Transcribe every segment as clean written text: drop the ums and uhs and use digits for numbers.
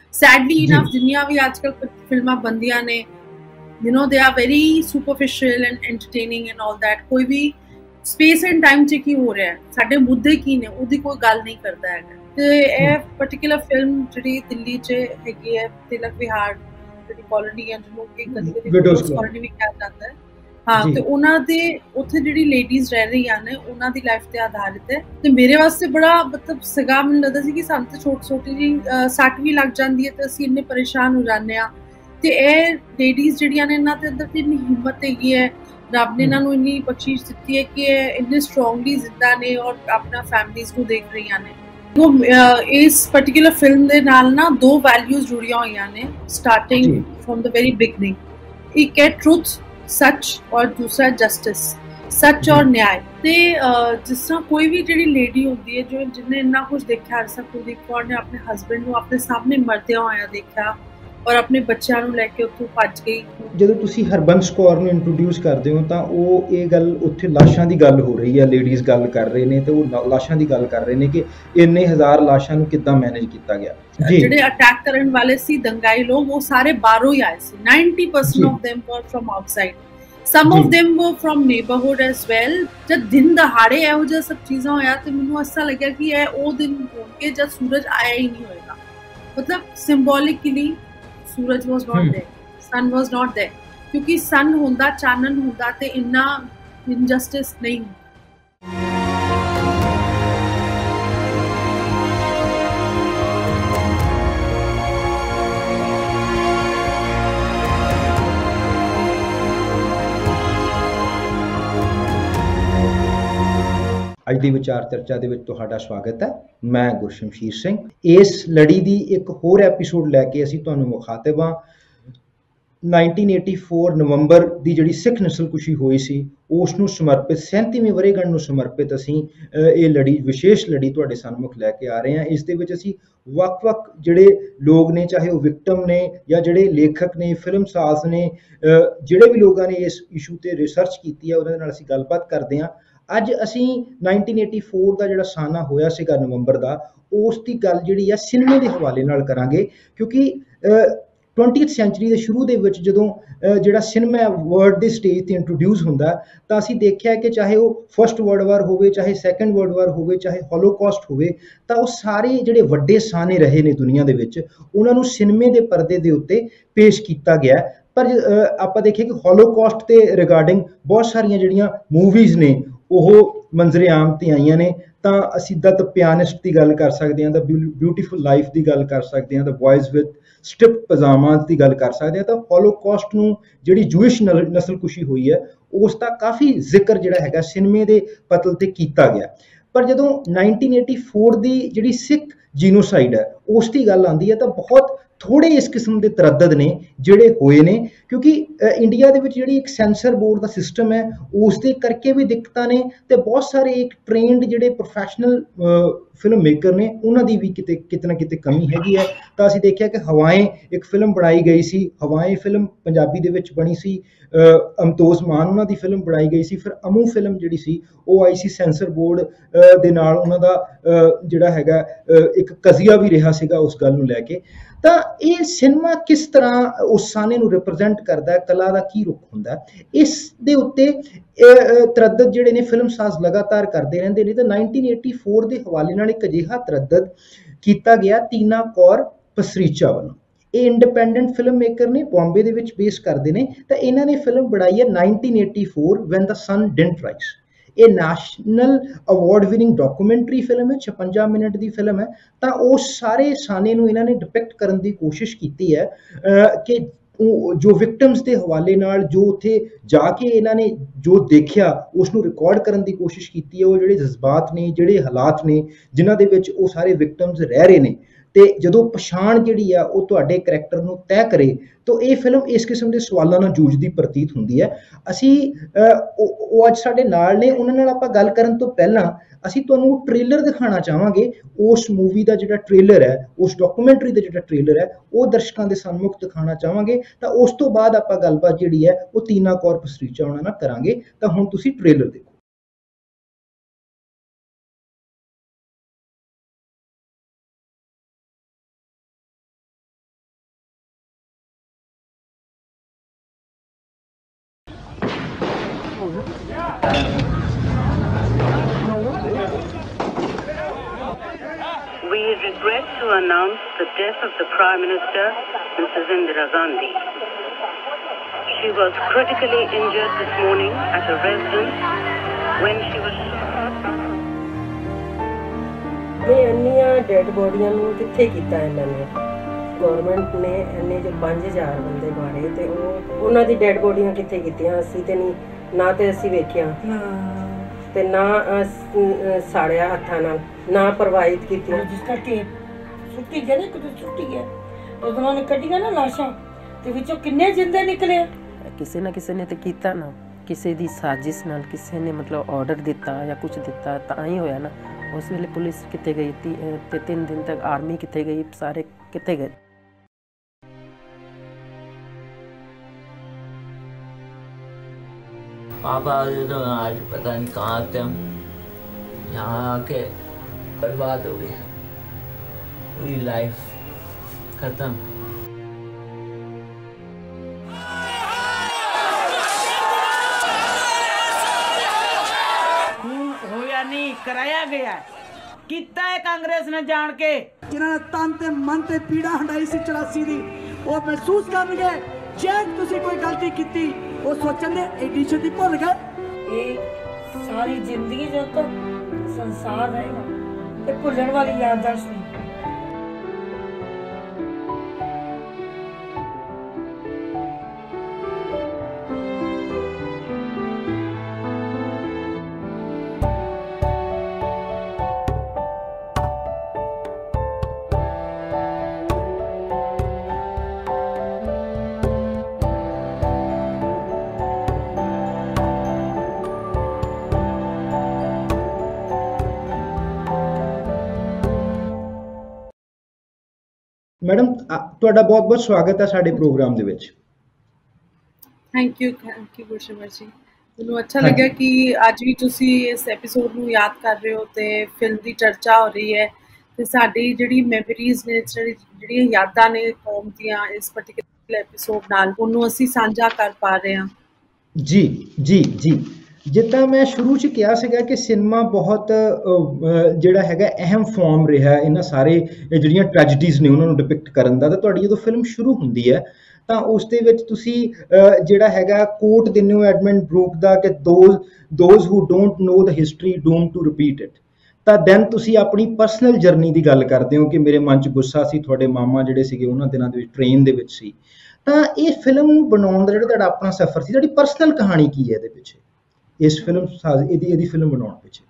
Sadly जी enough जिन्नियां भी आजकल फिल्मां बनदियां ने, you know, they are very superficial and entertaining and all that. कोई भी स्पेस एंड टाइम च की हो रहा है, ਸਾਡੇ ਮੁੱਦੇ ਕੀ ਨੇ ਉਹਦੀ ਕੋਈ ਗੱਲ ਨਹੀਂ ਕਰਦਾ ਹੈਗਾ। ਤੇ ਇਹ ਪਾਰਟਿਕੂਲਰ ਫਿਲਮ ਜਿਹੜੀ ਦਿੱਲੀ 'ਚ ਹੈਗੀ ਹੈ, ਤਿਲਕ ਵਿਹਾਰ ਜਿਹੜੀ ਕਲੋਨੀ ਹੈ, ਜਿਹਨੂੰ ਕਿ ਕਦੀ ਕਦੀ विडोज ਵਿਡੋਜ਼ कॉलोनी ਕਲੋਨੀ ਵੀ ਕਿਹਾ ਜਾਂਦਾ ਹੈ। ਹਾਂ, जी ਤੇ ਉਹਨਾਂ ਦੇ ਉੱਥੇ ਜਿਹੜੀ ਲੇਡੀਜ਼ ਰਹਿ ਰਹੀਆਂ ਨੇ, ਉਹਨਾਂ ਦੀ ਲਾਈਫ ਤੇ ਆਧਾਰਿਤ ਹੈ। ਤੇ ਮੇਰੇ ਵਾਸਤੇ ਬੜਾ ਮਤਲਬ ਸਗਾ ਮੈਨੂੰ ਲੱਗਦਾ ਸੀ ਕਿ ਸਾਨੂੰ ਤੇ ਛੋਟੀ ਜੀ ਸੱਟ ਵੀ ਲੱਗ ਜਾਂਦੀ ਹੈ ਤੇ ਅਸੀਂ ਇੰਨੇ ਪਰੇਸ਼ਾਨ ਹੋ ਜਾਂਦੇ ਆ। ਤੇ ਇਹ ਲੇਡੀਜ਼ ਜਿਹੜੀਆਂ ਨੇ, ਇਹਨਾਂ ਦੇ ਅੰਦਰ ਤੇ ਇੰਨੀ ਹਿੰਮਤ ਹੈਗੀ ਹੈ, ਰੱਬ ਨੇ ਇਹਨਾਂ ਨੂੰ ਇੰਨੀ ਬਖਸ਼ਿਸ਼ ਦਿੱਤੀ ਹੈ ਕਿ ਇਹ ਇੰਨੇ ਸਟਰੋਂਗਲੀ ਜ਼ਿੰਦਾ ਨੇ ਔਰ ਆਪਣਾ ਫੈਮਲੀਜ਼ ਨੂੰ ਦੇਖ ਰਹੀਆਂ ਨੇ। ਇਸ ਪਾਰਟਿਕੂਲਰ ਫਿਲਮ ਦੇ ਨਾਲ ਨਾ ਦੋ ਵੈਲਿਊਜ਼ ਜੁੜੀਆਂ ਹੋਈਆਂ ਨੇ ਸਟਾਰਟਿੰਗ जी ਫਰੋਮ ਦ ਵੈਰੀ ਬਿਗਨਿੰਗ। ਇੱਕ ਹੈ ਟਰੁਥ, ਸੱਚ, ਔਰ ਦੂਸਰਾ ਜਸਟਿਸ, ਸੱਚ जी ਔਰ ਨਿਆਂ। ਤੇ ਜਿਸ ਤਰ੍ਹਾਂ ਕੋਈ ਵੀ ਜਿਹੜੀ ਲੇਡੀ ਹੁੰਦੀ ਹੈ ਜੋ ਜਿਹਨੇ ਇੰਨਾ ਕੁਝ ਦੇਖਿਆ, ਅਰਸਾ ਕੁਲਦੀਪ ਕੌਰ ਨੇ ਆਪਣੇ ਹਸਬੈਂਡ ਨੂੰ ਆਪਣੇ ਸਾਹਮਣੇ ਮਰਦਿਆਂ ਹੋਇਆ ਦੇਖਿਆ ਔਰ ਆਪਣੇ ਬੱਚਿਆਂ ਨੂੰ ਲੈ ਕੇ ਉੱਥੋਂ ਭੱਜ ਗਈ। ਜਦੋਂ ਤੁਸੀਂ ਹਰਬੰਸ ਕੌਰ ਨੂੰ ਇੰਟਰੋਡਿਊਸ ਕਰਦੇ ਹੋ ਤਾਂ ਉਹ ਇਹ ਗੱਲ ਉੱਥੇ ਲਾਸ਼ਾਂ ਦੀ ਗੱਲ ਹੋ ਰਹੀ ਹੈ, ਲੇਡੀਜ਼ ਗੱਲ ਕਰ ਰਹੇ ਨੇ ਤੇ ਉਹ ਲਾਸ਼ਾਂ ਦੀ ਗੱਲ ਕਰ ਰਹੇ ਨੇ ਕਿ ਇੰਨੇ ਹਜ਼ਾਰ ਲਾਸ਼ਾਂ ਨੂੰ ਕਿੱਦਾਂ ਮੈਨੇਜ ਕੀਤਾ ਗਿਆ। ਜੀ ਜਿਹੜੇ ਅਟੈਕ ਕਰਨ ਵਾਲੇ ਸੀ ਦੰਗਾਈ ਲੋਕ, ਉਹ ਸਾਰੇ ਬਾਹਰੋਂ ਹੀ ਆਏ ਸੀ। 90% ਜੀ of them were from outside. Some ਜੀ of them were from neighborhood as well. ਜਦ ਦਿਨ ਦਹਾੜੇ ਇਹੋ ਜਿਹਾ ਸਭ ਚੀਜ਼ਾਂ ਹੋਇਆ ਤੇ ਮੈਨੂੰ ਐਸਾ ਲੱਗਿਆ ਕਿ ਇਹ ਉਹ ਦਿਨ ਹੋਣਗੇ ਜਦ ਸੂਰਜ ਆਇਆ ਹੀ ਨਹੀਂ ਹੋਏਗਾ। ਮਤਲਬ ਸਿੰਬੋਲਿਕਲੀ ਸੂਰਜ ਵਾਸ ਨਾਟ there, son was not there, ਕਿਉਂਕਿ ਸਨ ਹੁੰਦਾ, ਚਾਨਣ ਹੁੰਦਾ ਤੇ ਇੰਨਾ ਇਨਜਸਟਿਸ ਨਹੀਂ ਹੁੰਦਾ। ਅੱਜ ਦੀ ਵਿਚਾਰ ਚਰਚਾ ਦੇ ਵਿੱਚ ਤੁਹਾਡਾ ਸਵਾਗਤ ਹੈ। ਮੈਂ ਗੁਰਸ਼ਮਸ਼ੀਰ ਸਿੰਘ। ਇਸ ਲੜੀ ਦੀ ਇੱਕ ਹੋਰ ਐਪੀਸੋਡ ਲੈ ਕੇ ਅਸੀਂ ਤੁਹਾਨੂੰ ਮੁਖਾਤਿਬ ਹਾਂ। 1984 ਨਵੰਬਰ ਦੀ ਜਿਹੜੀ ਸਿੱਖ ਨਸਲਕੁਸ਼ੀ ਹੋਈ ਸੀ ਉਸ ਨੂੰ ਸਮਰਪਿਤ 37ਵੀਂ ਵਰ੍ਹੇਗੰਢ ਨੂੰ ਸਮਰਪਿਤ ਅਸੀਂ ਇਹ ਲੜੀ, ਵਿਸ਼ੇਸ਼ ਲੜੀ ਤੁਹਾਡੇ ਸਨਮੁਖ ਲੈ ਕੇ ਆ ਰਹੇ ਹਾਂ। ਇਸ ਦੇ ਵਿੱਚ ਅਸੀਂ ਵੱਖ-ਵੱਖ ਜਿਹੜੇ ਲੋਕ ਨੇ, ਚਾਹੇ ਉਹ ਵਿਕਟਮ ਨੇ ਜਾਂ ਜਿਹੜੇ ਲੇਖਕ ਨੇ, ਫਿਲਮਸਾਜ਼ ਨੇ, ਜਿਹੜੇ ਵੀ ਲੋਕਾਂ ਨੇ ਇਸ ਇਸ਼ੂ ਤੇ ਰਿਸਰਚ ਕੀਤੀ ਹੈ ਉਹਨਾਂ ਦੇ ਨਾਲ ਅਸੀਂ ਗੱਲਬਾਤ ਕਰਦੇ ਹਾਂ। ਅੱਜ ਅਸੀਂ 1984 ਦਾ ਜਿਹੜਾ ਸਾਨਾ ਹੋਇਆ ਸੀਗਾ ਨਵੰਬਰ ਦਾ, ਉਸ ਦੀ ਗੱਲ ਜਿਹੜੀ ਆ ਸਿਨੇਮੇ ਦੇ ਹਵਾਲੇ ਨਾਲ ਕਰਾਂਗੇ, ਕਿਉਂਕਿ 20th ਸੈਂਚੁਰੀ ਦੇ ਸ਼ੁਰੂ ਦੇ ਵਿੱਚ ਜਦੋਂ ਜਿਹੜਾ ਸਿਨੇਮਾ ਵਰਲਡ ਦੇ ਸਟੇਜ ਤੇ ਇੰਟਰੋਡਿਊਸ ਹੁੰਦਾ ਤਾਂ ਅਸੀਂ ਦੇਖਿਆ ਕਿ ਚਾਹੇ ਉਹ ਫਸਟ ਵਰਲਡ ਵਾਰ ਹੋਵੇ, ਚਾਹੇ ਸੈਕੰਡ ਵਰਲਡ ਵਾਰ ਹੋਵੇ, ਚਾਹੇ ਹੋਲੋਕਾਸਟ ਹੋਵੇ, ਤਾਂ ਉਹ ਸਾਰੇ ਜਿਹੜੇ ਵੱਡੇ ਸਾਨੇ ਰਹੇ ਨੇ ਦੁਨੀਆ ਦੇ ਵਿੱਚ, ਉਹਨਾਂ ਨੂੰ ਸਿਨੇਮੇ ਦੇ ਪਰਦੇ ਦੇ ਉੱਤੇ ਪੇਸ਼ ਕੀਤਾ ਗਿਆ। ਪਰ ਆਪਾਂ ਦੇਖੀਏ ਕਿ ਹੋਲੋਕਾਸਟ ਤੇ ਰਿਗਾਰਡਿੰਗ ਬਹੁਤ ਸਾਰੀਆਂ ਜਿਹੜੀਆਂ ਮੂਵੀਜ਼ ਨੇ ਉਹ ਮੰਜ਼ਰੇ ਆਮ ਤੇ ਆਈਆਂ ਨੇ। ਤਾਂ ਅਸੀਂ ਦ ਪਿਆਨਿਸਟ ਦੀ ਗੱਲ ਕਰ ਸਕਦੇ ਹਾਂ, ਦ ਬਿਊਟੀਫੁਲ ਲਾਈਫ ਦੀ ਗੱਲ ਕਰ ਸਕਦੇ ਹਾਂ, ਦ ਬॉयਜ਼ ਵਿਦ ਸਟ੍ਰਿਪਡ ਪਜਾਮਾਜ਼ ਦੀ ਗੱਲ ਕਰ ਸਕਦੇ ਹਾਂ। ਤਾਂ ਹੋਲੋਕਾਸਟ ਨੂੰ ਜਿਹੜੀ ਜੂਇਸ਼ ਨਸਲਕੁਸ਼ੀ ਹੋਈ ਹੈ ਉਸ ਦਾ ਕਾਫੀ ਜ਼ਿਕਰ ਜਿਹੜਾ ਹੈਗਾ ਸਿਨੇਮੇ ਦੇ ਪਤਲ ਤੇ ਕੀਤਾ ਗਿਆ। ਪਰ ਜਦੋਂ 1984 ਦੀ ਜਿਹੜੀ ਸਿੱਖ ਜੀਨੋਸਾਈਡ ਹੈ ਉਸ ਦੀ ਗੱਲ ਆਉਂਦੀ ਹੈ ਤਾਂ ਬਹੁਤ ਥੋੜੇ ਇਸ ਕਿਸਮ ਦੇ ਤਰੱਦਦ ਨੇ ਜਿਹੜੇ ਹੋਏ ਨੇ, ਕਿਉਂਕਿ ਇੰਡੀਆ ਦੇ ਵਿੱਚ ਜਿਹੜੀ ਇੱਕ ਸੈਂਸਰ ਬੋਰਡ ਦਾ ਸਿਸਟਮ ਹੈ ਉਸ ਦੇ ਕਰਕੇ ਵੀ ਦਿੱਕਤਾਂ ਨੇ ਤੇ ਬਹੁਤ ਸਾਰੇ ਇੱਕ ਟ੍ਰੇਨਡ ਜਿਹੜੇ ਪ੍ਰੋਫੈਸ਼ਨਲ ਫਿਲਮ ਮੇਕਰ ਨੇ ਉਹਨਾਂ ਦੀ ਵੀ ਕਿਤੇ ਨਾ ਕਿਤੇ ਕਮੀ ਹੈਗੀ ਹੈ। ਤਾਂ ਅਸੀਂ ਦੇਖਿਆ ਕਿ ਹਵਾਏਂ ਇੱਕ ਫਿਲਮ ਬਣਾਈ ਗਈ ਸੀ, ਹਵਾਏਂ ਫਿਲਮ ਪੰਜਾਬੀ ਦੇ ਵਿੱਚ ਬਣੀ ਸੀ, ਅਮਤੋਜ਼ ਮਾਨ ਉਹਨਾਂ ਦੀ ਫਿਲਮ ਬਣਾਈ ਗਈ ਸੀ। ਫਿਰ ਅਮੂ ਫਿਲਮ ਜਿਹੜੀ ਸੀ ਉਹ ਆਈ ਸੀ ਸੈਂਸਰ ਬੋਰਡ ਦੇ ਨਾਲ, ਉਹਨਾਂ ਦਾ ਜਿਹੜਾ ਹੈਗਾ ਇੱਕ ਕਜ਼ੀਆ ਵੀ ਰਿਹਾ ਸੀਗਾ ਉਸ ਗੱਲ ਨੂੰ ਲੈ ਕੇ। ਤਾਂ ਇਹ ਸਿਨੇਮਾ ਕਿਸ ਤਰ੍ਹਾਂ ਉਸ ਸਾਨੇ ਨੂੰ ਰਿਪਰੈਜ਼ੈਂਟ ਕਰਦਾ ਹੈ, ਕਲਾ ਦਾ ਕੀ ਰੁਖ ਹੁੰਦਾ ਹੈ, ਇਸ ਦੇ ਉੱਤੇ ਤਰੱਦਦ ਜਿਹੜੇ ਨੇ ਫਿਲਮਸਾਜ਼ ਲਗਾਤਾਰ ਕਰਦੇ ਰਹਿੰਦੇ ਨੇ। ਤਾਂ 1984 ਦੇ ਹਵਾਲੇ ਨਾਲ ਇੱਕ ਅਜਿਹਾ ਤਰੱਦਦ ਕੀਤਾ ਗਿਆ ਟੀਨਾ ਕੌਰ ਪਸਰੀਚਾ ਵੱਲੋਂ। ਇਹ ਇੰਡੀਪੈਂਡੈਂਟ ਫਿਲਮ ਮੇਕਰ ਨੇ, ਬੰਬੇ ਦੇ ਵਿੱਚ ਬੇਸ ਕਰਦੇ ਨੇ। ਤਾਂ ਇਹਨਾਂ ਨੇ ਫਿਲਮ ਬਣਾਈ ਹੈ 1984 when the sun didn't rise. ਇਹ national award winning documentary film ਹੈ, 56 ਮਿੰਟ ਦੀ ਫਿਲਮ ਹੈ। ਤਾਂ ਉਹ ਸਾਰੇ ਸਾਨੇ ਨੂੰ ਇਹਨਾਂ ਨੇ ਡਿਪਿਕਟ ਕਰਨ ਦੀ ਕੋਸ਼ਿਸ਼ ਕੀਤੀ ਹੈ ਕਿ ਜੋ ਵਿਕਟਮਸ ਦੇ ਹਵਾਲੇ ਨਾਲ ਜੋ ਉੱਥੇ ਜਾ ਕੇ ਇਹਨਾਂ ਨੇ ਜੋ ਦੇਖਿਆ ਉਸ ਨੂੰ ਰਿਕਾਰਡ ਕਰਨ ਦੀ ਕੋਸ਼ਿਸ਼ ਕੀਤੀ ਹੈ। ਉਹ ਜਿਹੜੇ ਜਜ਼ਬਾਤ ਨੇ, ਜਿਹੜੇ ਹਾਲਾਤ ਨੇ ਜਿਨ੍ਹਾਂ ਦੇ ਵਿੱਚ ਉਹ ਸਾਰੇ ਵਿਕਟਮਸ ਰਹਿ ਰਹੇ ਨੇ, ਤੇ ਜਦੋਂ ਪਛਾਣ ਜਿਹੜੀ ਆ ਉਹ ਤੁਹਾਡੇ ਕਰੈਕਟਰ ਨੂੰ ਤੈਅ ਕਰੇ ਤਾਂ ਇਹ ਫਿਲਮ ਇਸ ਕਿਸਮ ਦੇ ਸਵਾਲਾਂ ਨਾਲ ਜੂਝਦੀ ਪ੍ਰਤੀਤ ਹੁੰਦੀ ਹੈ। ਅਸੀਂ ਉਹ ਅੱਜ ਸਾਡੇ ਨਾਲ ਨੇ, ਉਹਨਾਂ ਨਾਲ ਆਪਾਂ ਗੱਲ ਕਰਨ ਤੋਂ ਪਹਿਲਾਂ ਅਸੀਂ ਤੁਹਾਨੂੰ ਟ੍ਰੇਲਰ ਦਿਖਾਉਣਾ ਚਾਹਾਂਗੇ। ਉਸ ਮੂਵੀ ਦਾ ਜਿਹੜਾ ਟ੍ਰੇਲਰ ਹੈ, ਉਸ ਡਾਕੂਮੈਂਟਰੀ ਦਾ ਜਿਹੜਾ ਟ੍ਰੇਲਰ ਹੈ ਉਹ ਦਰਸ਼ਕਾਂ ਦੇ ਸਨਮੁਖ ਦਿਖਾਉਣਾ ਚਾਹਾਂਗੇ। ਤਾਂ ਉਸ ਤੋਂ ਬਾਅਦ ਆਪਾਂ ਗੱਲਬਾਤ ਜਿਹੜੀ ਹੈ ਉਹ ਟੀਨਾ ਕੌਰ ਪਸਰੀਚਾ ਉਹਨਾਂ ਨਾਲ ਕਰਾਂਗੇ। ਤਾਂ ਹੁਣ ਤੁਸੀਂ ਟ੍ਰੇਲਰ ਦੇਖੋ। We regret to announce the death of the Prime Minister, Mrs. Indira Gandhi. She was critically injured this morning at her residence when she was ਇੰਨੀਆਂ ਡੈਡ ਬੋਡੀਆਂ ਨੂੰ ਕਿੱਥੇ ਕੀਤਾ ਇਹਨਾਂ ਨੇ? ਗਵਰਨਮੈਂਟ ਨੇ ਇੰਨੇ ਜੋ 5000 ਬੰਦੇ ਮਾਰੇ ਤੇ ਉਹਨਾਂ ਦੀ ਡੈਡ ਬੋਡੀਆਂ ਕਿੱਥੇ ਕੀਤੀਆਂ? ਅਸੀਂ ਤੇ ਨਹੀਂ, ਨਾ ਤੇ ਅਸੀਂ ਵੇਖਿਆ ਤੇ ਨਾ ਸਾੜਿਆ ਹੱਥਾਂ ਨਾਲ, ਨਾ ਪ੍ਰਵਾਹਿਤ ਕੀਤੀਆਂ। ਜਿਸ ਕਰਕੇ ਸੁੱਟੀ ਗਏ ਨਾ, ਕਿਤੇ ਸੁੱਟੀ ਗਿਆ ਜਦੋਂ ਉਹਨਾਂ ਨੇ ਕੱਢੀਆਂ ਨਾ ਲਾਸ਼ਾਂ ਤੇ ਵਿੱਚੋਂ ਕਿੰਨੇ ਜਿੰਦੇ ਨਿਕਲੇ। ਕਿਸੇ ਨਾ ਕਿਸੇ ਨੇ ਤੇ ਕੀਤਾ ਨਾ, ਕਿਸੇ ਦੀ ਸਾਜ਼ਿਸ਼ ਨਾਲ, ਕਿਸੇ ਨੇ ਮਤਲਬ ਆਰਡਰ ਦਿੱਤਾ ਜਾਂ ਕੁਝ ਦਿੱਤਾ ਤਾਂ ਹੀ ਹੋਇਆ ਨਾ। ਉਸ ਵੇਲੇ ਪੁਲਿਸ ਕਿੱਥੇ ਗਈ ਤੇ 3 ਦਿਨ ਤੱਕ ਆਰਮੀ ਕਿੱਥੇ ਗਈ, ਸਾਰੇ ਕਿੱਥੇ गए? पापा तो आज पता नहीं कहाँ थे हम, यहाँ आके बर्बाद हो गई, पूरी लाइफ खत्म। होया नहीं, कराया गया किता है कांग्रेस ने जान के, जिन्होंने तन ते मन ते पीड़ा हंडाई सी 84 दी, वो महसूस करनगे जे तुसी कोई गलती कीती, वो सोचन दे एडी छेती भुल गए। ये सारी जिंदगी जो तो संसार रहेगा ये भुलने वाली याददाश्त नहीं। ਮੈਡਮ ਤੁਹਾਡਾ ਬਹੁਤ-ਬਹੁਤ ਸਵਾਗਤ ਹੈ ਸਾਡੇ ਪ੍ਰੋਗਰਾਮ ਦੇ ਵਿੱਚ। ਥੈਂਕ ਯੂ ਗੁਰਸ਼ਮਰ ਜੀ। ਮੈਨੂੰ ਅੱਛਾ ਲੱਗਿਆ ਕਿ ਅੱਜ ਵੀ ਤੁਸੀਂ ਇਸ ਐਪੀਸੋਡ ਨੂੰ ਯਾਦ ਕਰ ਰਹੇ ਹੋ ਤੇ ਫਿਲਮ ਦੀ ਚਰਚਾ ਹੋ ਰਹੀ ਹੈ ਤੇ ਸਾਡੀ ਜਿਹੜੀ ਮੈਮਰੀਜ਼ ਨੇ, ਜਿਹੜੀਆਂ ਯਾਦਾਂ ਨੇ ਕੌਮ ਦੀਆਂ, ਇਸ ਪਾਰਟਿਕੂਲਰ ਐਪੀਸੋਡ ਨਾਲ ਉਹਨੂੰ ਅਸੀਂ ਸਾਂਝਾ ਕਰ ਪਾ ਰਹੇ ਹਾਂ। ਜੀ ਜੀ ਜੀ, ਜਿੱਦਾਂ ਮੈਂ ਸ਼ੁਰੂ 'ਚ ਕਿਹਾ ਸੀਗਾ ਕਿ ਸਿਨੇਮਾ ਬਹੁਤ ਜਿਹੜਾ ਹੈਗਾ ਅਹਿਮ ਫਾਰਮ ਰਿਹਾ ਇਹਨਾਂ ਸਾਰੇ ਜਿਹੜੀਆਂ ਟ੍ਰੈਜਡੀਜ਼ ਨੇ ਉਹਨਾਂ ਨੂੰ ਡਿਪਿਕਟ ਕਰਨ ਦਾ। ਤਾਂ ਤੁਹਾਡੀ ਜਦੋਂ ਫਿਲਮ ਸ਼ੁਰੂ ਹੁੰਦੀ ਹੈ ਤਾਂ ਉਸ ਦੇ ਵਿੱਚ ਤੁਸੀਂ ਜਿਹੜਾ ਹੈਗਾ ਕੋਟ ਦਿੰਦੇ ਹੋ ਐਡਮੰਡ ਬਰੂਕ ਦਾ ਕਿ those who don't know the history doom to repeat it. ਤਾਂ ਦੈਨ ਤੁਸੀਂ ਆਪਣੀ ਪਰਸਨਲ ਜਰਨੀ ਦੀ ਗੱਲ ਕਰਦੇ ਹੋ ਕਿ ਮੇਰੇ ਮਨ 'ਚ ਗੁੱਸਾ ਸੀ, ਤੁਹਾਡੇ ਮਾਮਾ ਜਿਹੜੇ ਸੀਗੇ ਉਹਨਾਂ ਦਿਨਾਂ ਦੇ ਵਿੱਚ ਟ੍ਰੇਨ ਦੇ ਵਿੱਚ ਸੀ। ਤਾਂ ਇਹ ਫਿਲਮ ਨੂੰ ਬਣਾਉਣ ਦਾ ਜਿਹੜਾ ਤੁਹਾਡਾ ਆਪਣਾ ਸਫ਼ਰ ਸੀ, ਤੁਹਾਡੀ ਪਰਸਨਲ ਕਹਾਣੀ ਕੀ ਹੈ ਇਹਦੇ ਪਿੱਛੇ, ਇਸ ਫਿਲਮ ਇਹਦੀ ਫਿਲਮ ਬਣਾਉਣ ਪਿੱਛੇ?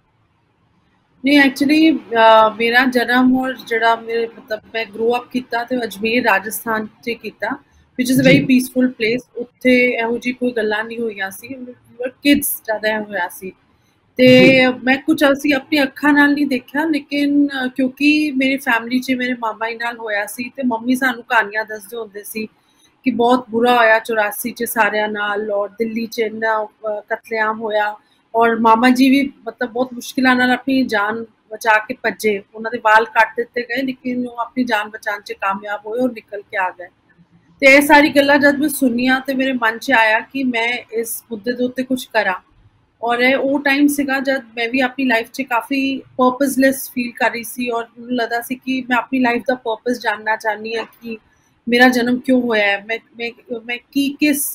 ਨਹੀਂ, ਐਕਚੁਅਲੀ ਮੇਰਾ ਜਨਮ ਔਰ ਜਿਹੜਾ ਮੇਰੇ ਮਤਲਬ ਮੈਂ ਗਰੋ ਅਪ ਕੀਤਾ ਤੇ ਅਜਮੇਰ ਰਾਜਸਥਾਨ 'ਚ ਕੀਤਾ, which is a very peaceful place. ਉੱਥੇ ਇਹੋ ਜਿਹੀ ਕੋਈ ਗੱਲਾਂ ਨਹੀਂ ਹੋਈਆਂ ਸੀ, ਕਿਡਸ ਜ਼ਿਆਦਾ ਹੋਇਆ ਸੀ ਤੇ ਮੈਂ ਕੁਝ ਅਸੀਂ ਆਪਣੀ ਅੱਖਾਂ ਨਾਲ ਨਹੀਂ ਦੇਖਿਆ, ਲੇਕਿਨ ਕਿਉਂਕਿ ਮੇਰੀ ਫੈਮਿਲੀ 'ਚ ਮੇਰੇ ਮਾਮਾ ਜੀ ਨਾਲ ਹੋਇਆ ਸੀ ਤੇ ਮੰਮੀ ਸਾਨੂੰ ਕਹਾਣੀਆਂ ਦੱਸਦੇ ਹੁੰਦੇ ਸੀ ਕਿ ਬਹੁਤ ਬੁਰਾ ਹੋਇਆ 84 'ਚ ਸਾਰਿਆਂ ਨਾਲ, ਔਰ ਦਿੱਲੀ 'ਚ ਇੰਨਾ ਕਤਲੇਆਮ ਹੋਇਆ ਔਰ ਮਾਮਾ ਜੀ ਵੀ ਮਤਲਬ ਬਹੁਤ ਮੁਸ਼ਕਿਲਾਂ ਨਾਲ ਆਪਣੀ ਜਾਨ ਬਚਾ ਕੇ ਭੱਜੇ। ਉਹਨਾਂ ਦੇ ਵਾਲ ਕੱਟ ਦਿੱਤੇ ਗਏ ਲੇਕਿਨ ਉਹ ਆਪਣੀ ਜਾਨ ਬਚਾਉਣ 'ਚ ਕਾਮਯਾਬ ਹੋਏ ਔਰ ਨਿਕਲ ਕੇ ਆ ਗਏ। ਤੇ ਇਹ ਸਾਰੀ ਗੱਲਾਂ ਜਦ ਮੈਂ ਸੁਣੀਆਂ ਤੇ ਮੇਰੇ ਮਨ 'ਚ ਆਇਆ ਕਿ ਮੈਂ ਇਸ ਮੁੱਦੇ ਦੇ ਉੱਤੇ ਕੁਝ ਕਰਾਂ। ਔਰ ਇਹ ਉਹ ਟਾਈਮ ਸੀਗਾ ਜਦ ਮੈਂ ਵੀ ਆਪਣੀ ਲਾਈਫ 'ਚ ਕਾਫੀ ਪਰਪਸਲੈਸ ਫੀਲ ਕਰ ਰਹੀ ਸੀ ਔਰ ਮੈਨੂੰ ਲੱਗਦਾ ਸੀ ਕਿ ਮੈਂ ਆਪਣੀ ਲਾਈਫ ਦਾ ਪਰਪਸ ਜਾਣਨਾ ਚਾਹੁੰਦੀ ਹਾਂ ਕਿ ਮੇਰਾ ਜਨਮ ਕਿਉਂ ਹੋਇਆ ਹੈ, ਮੈਂ ਕਿਸ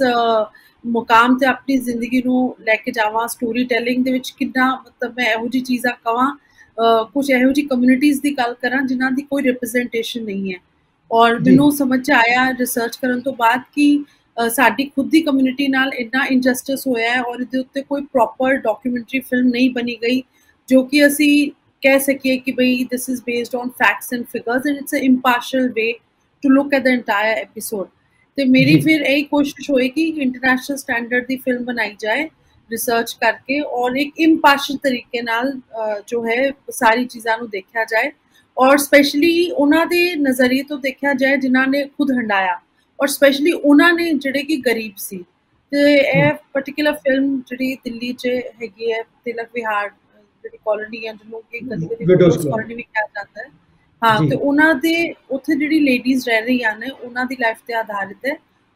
ਮੁਕਾਮ ਤੇ ਆਪਣੀ ਜ਼ਿੰਦਗੀ ਨੂੰ ਲੈ ਕੇ ਜਾਵਾਂ, ਸਟੋਰੀ ਟੈਲਿੰਗ ਦੇ ਵਿੱਚ ਕਿੰਨਾ ਮਤਲਬ ਮੈਂ ਇਹੋ ਜਿਹੀ ਚੀਜ਼ਾਂ ਕਵਾਂ, ਕੁਝ ਇਹੋ ਜਿਹੀ ਕਮਿਊਨਿਟੀਜ਼ ਦੀ ਗੱਲ ਕਰਾਂ ਜਿਨ੍ਹਾਂ ਦੀ ਕੋਈ ਰਿਪਰੈਜ਼ੈਂਟੇਸ਼ਨ ਨਹੀਂ ਹੈ। ਔਰ ਮੈਨੂੰ ਸਮਝ 'ਚ ਆਇਆ ਰਿਸਰਚ ਕਰਨ ਤੋਂ ਬਾਅਦ ਕਿ ਸਾਡੀ ਖੁਦ ਦੀ ਕਮਿਊਨਿਟੀ ਨਾਲ ਇੰਨਾ ਇਨਜਸਟਿਸ ਹੋਇਆ ਹੈ ਔਰ ਇਹਦੇ ਉੱਤੇ ਕੋਈ ਪ੍ਰੋਪਰ ਡਾਕੂਮੈਂਟਰੀ ਫਿਲਮ ਨਹੀਂ ਬਣੀ ਗਈ ਜੋ ਕਿ ਅਸੀਂ ਕਹਿ ਸਕੀਏ ਕਿ ਬਈ this is based on facts and figures and it's a impartial way to look at the entire episode। ਤੇ ਮੇਰੀ ਫਿਰ ਇਹੀ ਕੋਸ਼ਿਸ਼ ਹੋਏਗੀ ਕਿ ਇੰਟਰਨੈਸ਼ਨਲ ਸਟੈਂਡਰਡ ਦੀ ਫਿਲਮ ਬਣਾਈ ਜਾਏ ਰਿਸਰਚ ਕਰਕੇ ਔਰ ਇੱਕ ਇੰਪਾਰਸ਼ਲ ਤਰੀਕੇ ਨਾਲ ਜੋ ਹੈ ਸਾਰੀ ਚੀਜ਼ਾਂ ਨੂੰ ਦੇਖਿਆ ਜਾਏ ਔਰ ਸਪੈਸ਼ਲੀ ਉਹਨਾਂ ਦੇ ਨਜ਼ਰੀਏ ਤੋਂ ਦੇਖਿਆ ਜਾਏ ਜਿਨ੍ਹਾਂ ਨੇ ਖੁਦ ਹੰਡਾਇਆ ਔਰ ਸਪੈਸ਼ਲੀ ਉਹਨਾਂ ਨੇ ਜਿਹੜੇ ਕਿ ਗਰੀਬ ਸੀ। ਤੇ ਇਹ ਪਾਰਟਿਕੂਲਰ ਫਿਲਮ ਜਿਹੜੀ ਦਿੱਲੀ 'ਚ ਹੈਗੀ ਹੈ, ਤਿਲਕ ਵਿਹਾਰ ਜਿਹੜੀ ਕਾਲੋਨੀ ਹੈ ਜਿਹਨੂੰ ਕਿ ਕਦੀ ਕਾਲੋਨੀ ਵੀ ਕਿਹਾ ਜਾਂਦਾ ਹੈ, ਹਾਂ, ਤੇ ਉਹਨਾਂ ਦੇ ਉੱਥੇ ਜਿਹੜੀ ਲੇਡੀਜ਼ ਰਹਿ ਰਹੀਆਂ ਨੇ ਉਹਨਾਂ ਦੀ ਲਾਈਫ ਤੇ ਆਧਾਰਿਤ ਹੈ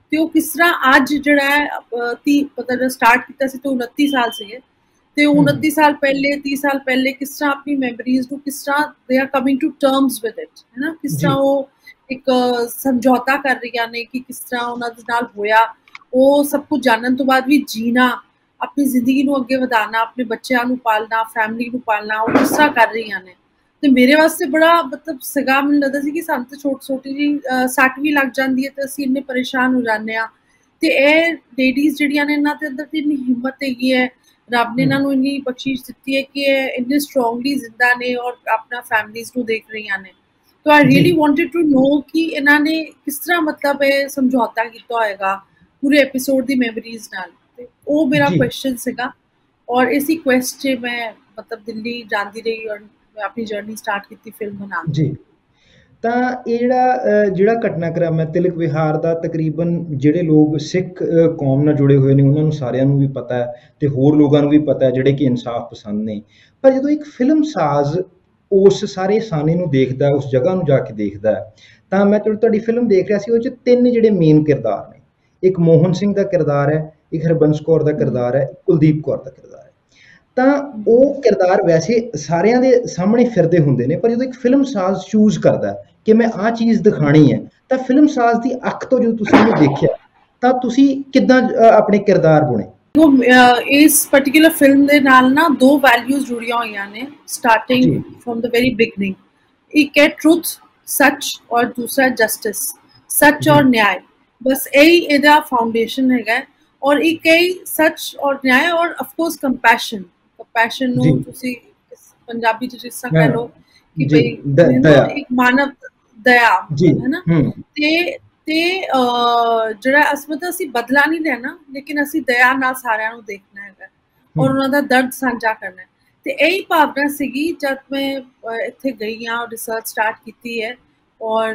ਤੇ ਉਹ ਕਿਸ ਤਰ੍ਹਾਂ ਅੱਜ ਜਿਹੜਾ ਹੈ 30 ਪਤਾ ਜਦ ਸਟਾਰਟ ਕੀਤਾ ਸੀ ਤਾਂ 29 ਸਾਲ ਸੀਗੇ, ਤੇ 29 ਸਾਲ ਪਹਿਲੇ 30 ਸਾਲ ਪਹਿਲੇ ਕਿਸ ਤਰ੍ਹਾਂ ਆਪਣੀ ਮੈਮਰੀਜ਼ ਨੂੰ ਕਿਸ ਤਰ੍ਹਾਂ they are coming to terms with it, ਹੈ ਨਾ, ਕਿਸ ਤਰ੍ਹਾਂ ਉਹ ਇੱਕ ਸਮਝੌਤਾ ਕਰ ਰਹੀਆਂ ਨੇ ਕਿ ਕਿਸ ਤਰ੍ਹਾਂ ਉਹਨਾਂ ਦੇ ਨਾਲ ਹੋਇਆ, ਉਹ ਸਭ ਕੁਝ ਜਾਣਨ ਤੋਂ ਬਾਅਦ ਵੀ ਜੀਣਾ, ਆਪਣੀ ਜ਼ਿੰਦਗੀ ਨੂੰ ਅੱਗੇ ਵਧਾਉਣਾ, ਆਪਣੇ ਬੱਚਿਆਂ ਨੂੰ ਪਾਲਣਾ, ਫੈਮਿਲੀ ਨੂੰ ਪਾਲਣਾ, ਉਹ ਕਿਸ ਤਰ੍ਹਾਂ ਕਰ ਰਹੀਆਂ ਨੇ। ਤੇ ਮੇਰੇ ਵਾਸਤੇ ਬੜਾ ਮਤਲਬ ਸੀਗਾ, ਮੈਨੂੰ ਲੱਗਦਾ ਸੀ ਕਿ ਸਾਨੂੰ ਤਾਂ ਛੋਟੀ ਜਿਹੀ ਸੱਟ ਵੀ ਲੱਗ ਜਾਂਦੀ ਹੈ ਤੇ ਅਸੀਂ ਇੰਨੇ ਪਰੇਸ਼ਾਨ ਹੋ ਜਾਂਦੇ ਹਾਂ, ਤੇ ਇਹ ਲੇਡੀਜ਼ ਜਿਹੜੀਆਂ ਨੇ ਇਹਨਾਂ ਦੇ ਅੰਦਰ ਤੇ ਇੰਨੀ ਹਿੰਮਤ ਹੈਗੀ ਹੈ, ਰੱਬ ਨੇ ਇਹਨਾਂ ਨੂੰ ਇੰਨੀ ਬਖਸ਼ਿਸ਼ ਦਿੱਤੀ ਹੈ ਕਿ ਇਹ ਇੰਨੇ ਸਟਰੋਂਗਲੀ ਜ਼ਿੰਦਾ ਨੇ ਔਰ ਆਪਣਾ ਫੈਮਲੀਜ਼ ਨੂੰ ਦੇਖ ਰਹੀਆਂ ਨੇ। तो I really wanted to know कि इन्होंने किस तरह मतलब समझौता किया होएगा पूरे एपिसोड दी मेमोरीज नाल, ते वो मेरा क्वेश्चन सीगा। और इसी क्वेस्ट च मैं मतलब दिल्ली जाती रही और अपनी जर्नी स्टार्ट की फिल्म बनाने जी। ਤਾਂ ਇਹ ਜਿਹੜਾ ਘਟਨਾਕ੍ਰਮ ਹੈ ਤਿਲਕ ਵਿਹਾਰ ਦਾ, ਤਕਰੀਬਨ ਜਿਹੜੇ ਲੋਕ ਸਿੱਖ ਕੌਮ ਨਾਲ ਜੁੜੇ ਹੋਏ ਨੇ ਉਹਨਾਂ ਨੂੰ ਸਾਰਿਆਂ ਨੂੰ ਵੀ ਪਤਾ ਹੈ ਤੇ ਹੋਰ ਲੋਕਾਂ ਨੂੰ ਵੀ ਪਤਾ ਹੈ ਜਿਹੜੇ ਕਿ ਇਨਸਾਫ ਪਸੰਦ ਨੇ। ਪਰ ਜਦੋਂ ਇੱਕ ਫਿਲਮ ਸਾਜ਼ ਉਸ ਸਾਰੇ ਸਾਨੇ ਨੂੰ ਦੇਖਦਾ, ਉਸ ਜਗ੍ਹਾ ਨੂੰ ਜਾ ਕੇ ਦੇਖਦਾ, ਤਾਂ ਮੈਂ ਤੁਹਾਡੀ ਫਿਲਮ ਦੇਖ ਰਿਹਾ ਸੀ, ਉਹ 'ਚ 3 ਜਿਹੜੇ ਮੇਨ ਕਿਰਦਾਰ ਨੇ, ਇੱਕ ਮੋਹਨ ਸਿੰਘ ਦਾ ਕਿਰਦਾਰ ਹੈ, ਇੱਕ ਹਰਬੰਸ ਕੌਰ ਦਾ ਕਿਰਦਾਰ ਹੈ, ਕੁਲਦੀਪ ਕੌਰ ਦਾ ਕਿਰਦਾਰ ਹੈ। ਤਾਂ ਉਹ ਕਿਰਦਾਰ ਵੈਸੇ ਸਾਰਿਆਂ ਦੇ ਸਾਹਮਣੇ ਫਿਰਦੇ ਹੁੰਦੇ ਨੇ, ਪਰ ਜਦੋਂ ਇੱਕ ਫਿਲਮ ਸਾਜ਼ ਚੂਜ਼ ਕਰਦਾ ਕਿ ਮੈਂ ਆਹ ਚੀਜ਼ ਦਿਖਾਣੀ ਹੈ, ਤਾਂ ਫਿਲਮ ਸਾਜ਼ ਦੀ ਅੱਖ ਤੋਂ ਜਦੋਂ ਤੁਸੀਂ ਇਹਨੂੰ ਦੇਖਿਆ ਤਾਂ ਤੁਸੀਂ ਕਿੱਦਾਂ ਆਪਣੇ ਕਿਰਦਾਰ ਬੁਣੇ? इस पर्टिकुलर फिल्म दे नाल ना 2 वैल्यूज जुड़ियां होईयां ने starting from the very beginning. एक है ट्रुथ, सच, और दूसरा जस्टिस, सच और न्याय। बस यही इहदा फाउंडेशन हैगा। और एक है सच और न्याय और ऑफ कोर्स कंपैशन। कंपैशन नु तुसी पंजाबी च जिस तरह कह लो कि भाई एक मानव दया है ना, ਤੇ ਜਿਹੜਾ ਮਤਲਬ ਅਸੀਂ ਬਦਲਾ ਨਹੀਂ ਲੈਣਾ, ਲੇਕਿਨ ਅਸੀਂ ਦਇਆ ਨਾਲ ਸਾਰਿਆਂ ਨੂੰ ਦੇਖਣਾ ਹੈਗਾ ਔਰ ਉਹਨਾਂ ਦਾ ਦਰਦ ਸਾਂਝਾ ਕਰਨਾ। ਤੇ ਇਹੀ ਭਾਵਨਾ ਸੀਗੀ ਜਦ ਮੈਂ ਇੱਥੇ ਗਈ ਹਾਂ ਔਰ ਰਿਸਰਚ ਸਟਾਰਟ ਕੀਤੀ ਹੈ। ਔਰ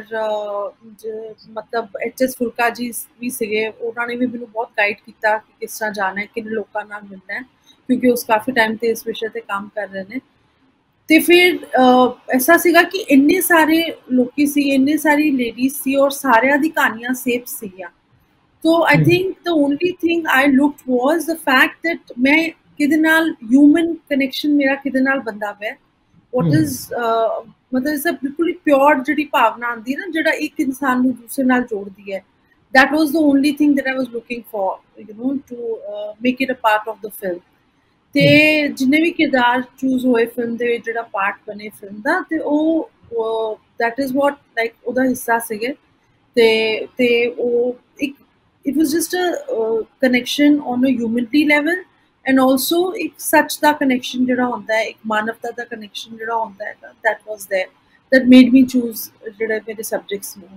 ਮਤਲਬ HS ਫੁਲਕਾ ਜੀ ਵੀ ਸੀਗੇ, ਉਹਨਾਂ ਨੇ ਵੀ ਮੈਨੂੰ ਬਹੁਤ ਗਾਈਡ ਕੀਤਾ ਕਿ ਕਿਸ ਤਰ੍ਹਾਂ ਜਾਣਾ ਹੈ, ਕਿੰਨੇ ਲੋਕਾਂ ਨਾਲ ਮਿਲਣਾ ਹੈ, ਕਿਉਂਕਿ ਉਸ ਕਾਫੀ ਟਾਈਮ ਤੇ ਇਸ ਵਿਸ਼ੇ ਤੇ ਕੰਮ ਕਰ ਰਹੇ ਨੇ। ਤੇ ਫਿਰ ਐਸਾ ਸੀਗਾ ਕਿ ਇੰਨੇ ਸਾਰੇ ਲੋਕੀ ਸੀ, ਇੰਨੇ ਸਾਰੀ ਲੇਡੀਜ਼ ਸੀ ਔਰ ਸਾਰਿਆਂ ਦੀ ਕਹਾਣੀਆਂ ਸੇਮ ਸੀਗੀਆਂ। So I think the only thing I looked was the fact that ਮੈਂ ਕਿਹਦੇ ਨਾਲ ਹਿਊਮਨ ਕਨੈਕਸ਼ਨ ਮੇਰਾ ਕਿਹਦੇ ਨਾਲ ਬੰਦਾ ਪਿਆ, ਵਾਟ ਇਜ਼ ਮਤਲਬ ਇਸ ਬਿਲਕੁਲ ਹੀ ਪਿਓਰ ਜਿਹੜੀ ਭਾਵਨਾ ਆਉਂਦੀ ਨਾ, ਜਿਹੜਾ ਇੱਕ ਇਨਸਾਨ ਨੂੰ ਦੂਸਰੇ ਨਾਲ ਜੋੜਦੀ ਹੈ। that was the only thing that I was looking for, you know, to make it a part of the film. ਤੇ ਜਿੰਨੇ ਵੀ ਕਿਰਦਾਰ ਚੂਜ਼ ਹੋਏ ਫਿਲਮ ਦੇ ਵਿੱਚ, ਜਿਹੜਾ ਪਾਰਟ ਬਣੇ ਫਿਲਮ ਦਾ, ਤੇ ਉਹ that is what like ਉਹਦਾ ਹਿੱਸਾ ਸੀਗੇ। ਤੇ ਉਹ ਇੱਕ it was just a connection on a humanity level and also ਇੱਕ ਸੱਚ ਦਾ connection ਜਿਹੜਾ ਹੁੰਦਾ ਹੈ, ਇੱਕ ਮਾਨਵਤਾ ਦਾ connection ਜਿਹੜਾ ਹੁੰਦਾ ਹੈ, that was there that made me choose ਜਿਹੜੇ ਮੇਰੇ ਸਬਜੈਕਟਸ ਨੇ।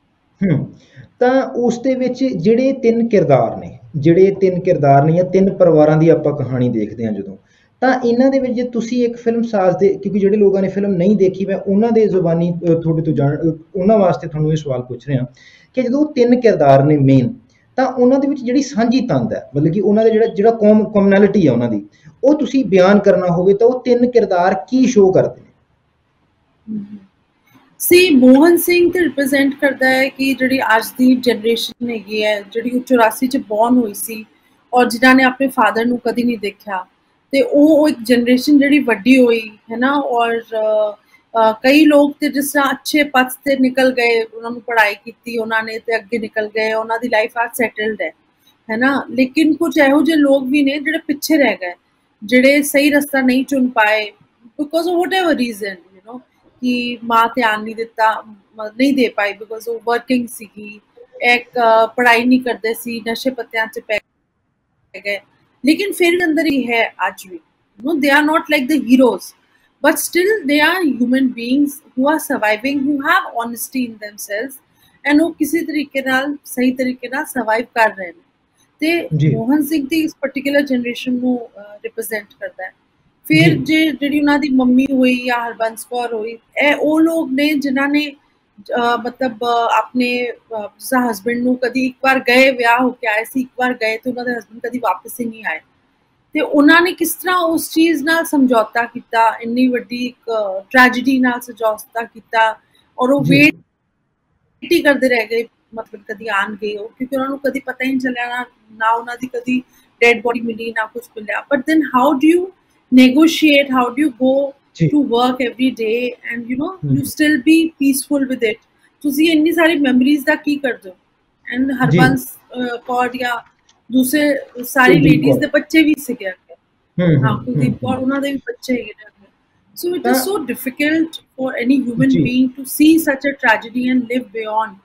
ਤਾਂ ਉਸ ਦੇ ਵਿੱਚ ਜਿਹੜੇ 3 ਕਿਰਦਾਰ ਨੇ ਜਾਂ 3 ਪਰਿਵਾਰਾਂ ਦੀ ਆਪਾਂ ਕਹਾਣੀ ਦੇਖਦੇ ਹਾਂ ਜਦੋਂ, ਤਾਂ ਇਹਨਾਂ ਦੇ ਵਿੱਚ ਜੇ ਤੁਸੀਂ ਇੱਕ ਫਿਲਮ ਸਾਜ਼ ਦੇ, ਕਿਉਂਕਿ ਜਿਹੜੇ ਲੋਕਾਂ ਨੇ ਫਿਲਮ ਨਹੀਂ ਦੇਖੀ, ਮੈਂ ਉਹਨਾਂ ਦੇ ਜ਼ੁਬਾਨੀ ਤੁਹਾਡੇ ਤੋਂ ਉਹਨਾਂ ਵਾਸਤੇ ਤੁਹਾਨੂੰ ਇਹ ਸਵਾਲ ਪੁੱਛ ਰਿਹਾ ਕਿ ਜਦੋਂ 3 ਕਿਰਦਾਰ ਨੇ ਮੇਨ, ਤਾਂ ਉਹਨਾਂ ਦੇ ਵਿੱਚ ਜਿਹੜੀ ਸਾਂਝੀ ਤੰਦ ਹੈ, ਮਤਲਬ ਕਿ ਉਹਨਾਂ ਦਾ ਜਿਹੜਾ ਕਮਿਊਨਿਟੀ ਹੈ ਉਹਨਾਂ ਦੀ, ਉਹ ਤੁਸੀਂ ਬਿਆਨ ਕਰਨਾ ਹੋਵੇ ਤਾਂ ਉਹ 3 ਕਿਰਦਾਰ ਕੀ ਸ਼ੋਅ ਕਰਦੇ ਨੇ? ਸੀ ਮੋਹਨ ਸਿੰਘ ਤੇ ਰਿਪਰੈਜ਼ੈਂਟ ਕਰਦਾ ਹੈ ਕਿ ਜਿਹੜੀ ਅੱਜ ਦੀ ਜਨਰੇਸ਼ਨ ਹੈਗੀ ਹੈ, ਜਿਹੜੀ 84 ਚ ਬੌਰਨ ਹੋਈ ਸੀ ਔਰ ਜਿਨ੍ਹਾਂ ਨੇ ਆਪਣੇ ਫਾਦਰ ਨੂੰ ਕਦੀ ਨਹੀਂ ਦੇਖਿਆ, ਤੇ ਉਹ ਇੱਕ ਜਨਰੇਸ਼ਨ ਜਿਹੜੀ ਵੱਡੀ ਹੋਈ ਹੈ ਨਾ। ਔਰ ਕਈ ਲੋਕ ਤੇ ਜਿਸ ਤਰ੍ਹਾਂ ਅੱਛੇ ਪਥ ਤੇ ਨਿਕਲ ਗਏ, ਉਹਨਾਂ ਨੂੰ ਪੜ੍ਹਾਈ ਕੀਤੀ ਉਹਨਾਂ ਨੇ ਤੇ ਅੱਗੇ ਨਿਕਲ ਗਏ, ਉਹਨਾਂ ਦੀ ਲਾਈਫ ਅੱਜ ਸੈਟਲਡ ਹੈ ਨਾ। ਲੇਕਿਨ ਕੁਝ ਇਹੋ ਜਿਹੇ ਲੋਕ ਵੀ ਨੇ ਜਿਹੜੇ ਪਿੱਛੇ ਰਹਿ ਗਏ, ਜਿਹੜੇ ਸਹੀ ਰਸਤਾ ਨਹੀਂ ਚੁਣ ਪਾਏ because of whatever reason, you know, ਕਿ ਮਾਂ ਧਿਆਨ ਨਹੀਂ ਦਿੱਤਾ, ਨਹੀਂ ਦੇ ਪਾਈ ਬਿਕੋਜ਼ ਉਹ ਵਰਕਿੰਗ ਸੀਗੀ, ਇੱਕ ਪੜ੍ਹਾਈ ਨਹੀਂ ਕਰਦੇ ਸੀ, ਨਸ਼ੇ ਪੱਤਿਆਂ 'ਚ ਪੈ ਗਏ। ਲੇਕਿਨ ਫਿਰ ਅੰਦਰ ਹੀ ਹੈ ਅੱਜ ਵੀ, you know, they are not like the heroes but still they are human beings who are surviving, who have honesty in themselves and वो किसी तरीके नाल सही तरीके नाल survive कर रहे हैं। ते मोहन सिंह दी इस particular generation ਨੂੰ represent ਕਰਦਾ ਹੈ। ਫਿਰ ਜਿਹੜੀ ਉਹਨਾਂ ਦੀ ਮੰਮੀ ਹੋਈ ਜਾਂ ਹਰਬੰਸ ਕੌਰ ਹੋਈ, ਇਹ ਉਹ ਲੋਕ ਨੇ ਜਿਨ੍ਹਾਂ ਨੇ ਮਤਲਬ ਆਪਣੇ ਹਸਬੈਂਡ ਨੂੰ ਕਦੀ ਇੱਕ ਵਾਰ ਗਏ, ਵਿਆਹ ਹੋ ਕੇ ਆਏ ਸੀ, ਇੱਕ ਵਾਰ ਗਏ ਤੇ ਉਹਨਾਂ ਦੇ ਹਸਬੈਂਡ ਕਦੀ ਵਾਪਸ ਹੀ ਨਹੀਂ ਆਏ, ਤੇ ਉਹਨਾਂ ਨੇ ਕਿਸ ਤਰ੍ਹਾਂ ਉਸ ਚੀਜ਼ ਨਾਲ ਸਮਝੌਤਾ ਕੀਤਾ, ਇੰਨੀ ਵੱਡੀ ਇੱਕ ਟ੍ਰੈਜੇਡੀ ਨਾਲ ਸਮਝੌਤਾ ਕੀਤਾ, ਔਰ ਉਹ ਵੇਟ ਹੀ ਕਰਦੇ ਰਹਿ ਗਏ ਮਤਲਬ ਕਦੀ ਆਣ ਗਏ ਹੋ, ਕਿਉਂਕਿ ਉਹਨਾਂ ਨੂੰ ਕਦੀ ਪਤਾ ਹੀ ਨਹੀਂ ਚੱਲਿਆ ਨਾ ਉਹਨਾਂ ਦੀ ਕਦੀ ਡੈਡ ਬੋਡੀ ਮਿਲੀ ਨਾ ਕੁਝ ਮਿਲਿਆ। But then how do you negotiate, how do you go to work every day and you still be peaceful with it? ਤੁਸੀਂ ਇੰਨੀ ਸਾਰੀ ਮੈਮਰੀਜ਼ ਦਾ ਕੀ ਕਰਦੇ ਹੋ? ਐਂਡ ਹਰਬੰਸ ਕੌਰ ਜਾਂ ਦੂਸਰੇ ਸਾਰੀ ਲੇਡੀਜ਼ ਦੇ ਬੱਚੇ ਵੀ ਸੀਗੇ, ਹਾਂ ਕੁਲਦੀਪ ਕੌਰ ਉਹਨਾਂ ਦੇ ਵੀ ਬੱਚੇ ਹੈਗੇ ਨੇ। So it is so difficult for any human being to see such a tragedy and live beyond.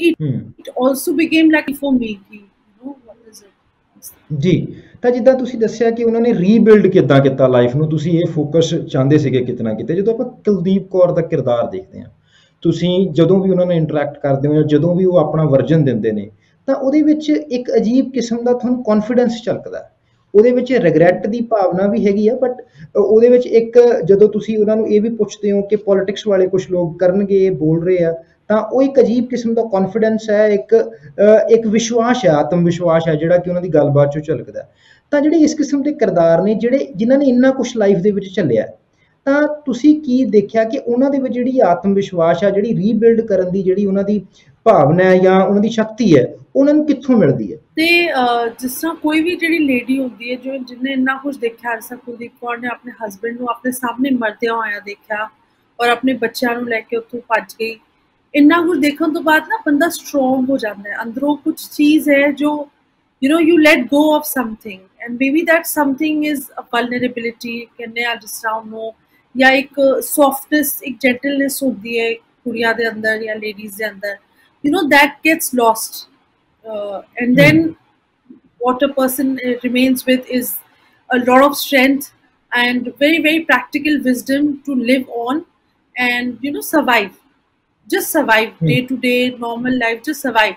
It also became like for me, what is it? ਜੀ, ਤਾਂ ਜਿੱਦਾਂ ਤੁਸੀਂ ਦੱਸਿਆ ਕਿ ਉਹਨਾਂ ਨੇ ਰੀਬਿਲਡ ਕਿੱਦਾਂ ਕੀਤਾ ਲਾਈਫ ਨੂੰ, ਤੁਸੀਂ ਇਹ ਫੋਕਸ ਚਾਹੁੰਦੇ ਸੀਗੇ ਕਿਤੇ ਨਾ ਕਿਤੇ। ਜਦੋਂ ਆਪਾਂ ਕੁਲਦੀਪ ਕੌਰ ਦਾ ਕਿਰਦਾਰ ਦੇਖਦੇ ਹਾਂ, ਤੁਸੀਂ ਜਦੋਂ ਵੀ ਉਹਨਾਂ ਨਾਲ ਇੰਟਰੈਕਟ ਕਰਦੇ ਹੋ ਜਾਂ ਜਦੋਂ ਵੀ ਉਹ ਆਪਣਾ ਵਰਜਨ ਦਿੰਦੇ ਨੇ, ਤਾਂ ਉਹਦੇ ਵਿੱਚ ਇੱਕ ਅਜੀਬ ਕਿਸਮ ਦਾ ਤੁਹਾਨੂੰ ਕੌਨਫੀਡੈਂਸ ਝਲਕਦਾ। ਉਹਦੇ ਵਿੱਚ ਰਿਗਰੈਟ ਦੀ ਭਾਵਨਾ ਵੀ ਹੈਗੀ ਆ, ਬਟ ਉਹਦੇ ਵਿੱਚ ਇੱਕ ਜਦੋਂ ਤੁਸੀਂ ਉਹਨਾਂ ਨੂੰ ਇਹ ਵੀ ਪੁੱਛਦੇ ਹੋ ਕਿ ਪੋਲੀਟਿਕਸ ਵਾਲੇ ਕੁਛ ਲੋਕ ਕਰਨਗੇ, ਇਹ ਬੋਲ ਰਹੇ ਆ, ਤਾਂ ਉਹ ਇੱਕ ਅਜੀਬ ਕਿਸਮ ਦਾ ਕੌਨਫੀਡੈਂਸ ਹੈ, ਇੱਕ ਵਿਸ਼ਵਾਸ ਹੈ, ਆਤਮ ਵਿਸ਼ਵਾਸ ਹੈ ਜਿਹੜਾ ਕਿ ਉਹਨਾਂ ਦੀ ਗੱਲਬਾਤ 'ਚੋਂ ਝਲਕਦਾ। ਤਾਂ ਜਿਹੜੇ ਇਸ ਕਿਸਮ ਦੇ ਕਿਰਦਾਰ ਨੇ ਜਿਨ੍ਹਾਂ ਨੇ ਇੰਨਾ ਕੁਛ ਲਾਈਫ ਦੇ ਵਿੱਚ ਝੱਲਿਆ, ਤਾਂ ਤੁਸੀਂ ਕੀ ਦੇਖਿਆ ਕਿ ਉਹਨਾਂ ਦੇ ਵਿੱਚ ਜਿਹੜੀ ਆਤਮ ਵਿਸ਼ਵਾਸ ਹੈ, ਜਿਹੜੀ ਰੀਬਿਲਡ ਕਰਨ ਦੀ ਜਿਹੜੀ ਉਹਨਾਂ ਦੀ ਭਾਵਨਾ ਹੈ ਜਾਂ ਉਹਨਾਂ ਦੀ ਸ਼ਕਤੀ ਹੈ, ਉਹਨਾਂ ਨੂੰ ਕਿੱਥੋਂ ਮਿਲਦੀ ਹੈ? ਤੇ ਜਿਸ ਤਰ੍ਹਾਂ ਕੋਈ ਵੀ ਜਿਹੜੀ ਲੇਡੀ ਹੁੰਦੀ ਹੈ ਜਿਹਨੇ ਇੰਨਾ ਕੁਝ ਦੇਖਿਆ, ਜਿਸ ਤਰ੍ਹਾਂ ਕੁਲਦੀਪ ਕੌਰ ਨੇ ਆਪਣੇ ਹਸਬੈਂਡ ਨੂੰ ਆਪਣੇ ਸਾਹਮਣੇ ਮਰਦਿਆਂ ਹੋਇਆ ਦੇਖਿਆ ਔਰ ਆਪਣੇ ਬੱਚਿਆਂ ਨੂੰ ਲੈ ਕੇ ਉੱਥੋਂ ਭੱਜ ਗਈ। ਇੰਨਾ ਕੁਝ ਦੇਖਣ ਤੋਂ ਬਾਅਦ ਨਾ ਬੰਦਾ ਸਟਰੋਂਗ ਹੋ ਜਾਂਦਾ ਹੈ, ਅੰਦਰੋਂ ਕੁਝ ਚੀਜ਼ ਹੈ ਜੋ you let go of something and maybe that something is a vulnerability ਕਹਿੰਦੇ ਆ ਜਿਸ ਤਰ੍ਹਾਂ ਉਹਨੂੰ, ਜਾਂ ਇੱਕ softness, ਇੱਕ gentleness ਹੁੰਦੀ ਹੈ ਕੁੜੀਆਂ ਦੇ ਅੰਦਰ ਜਾਂ ladies ਦੇ ਅੰਦਰ, that gets lost and then what a person remains with is a lot of strength and very very practical wisdom to live on and survive, just survive day to day normal life, just survive।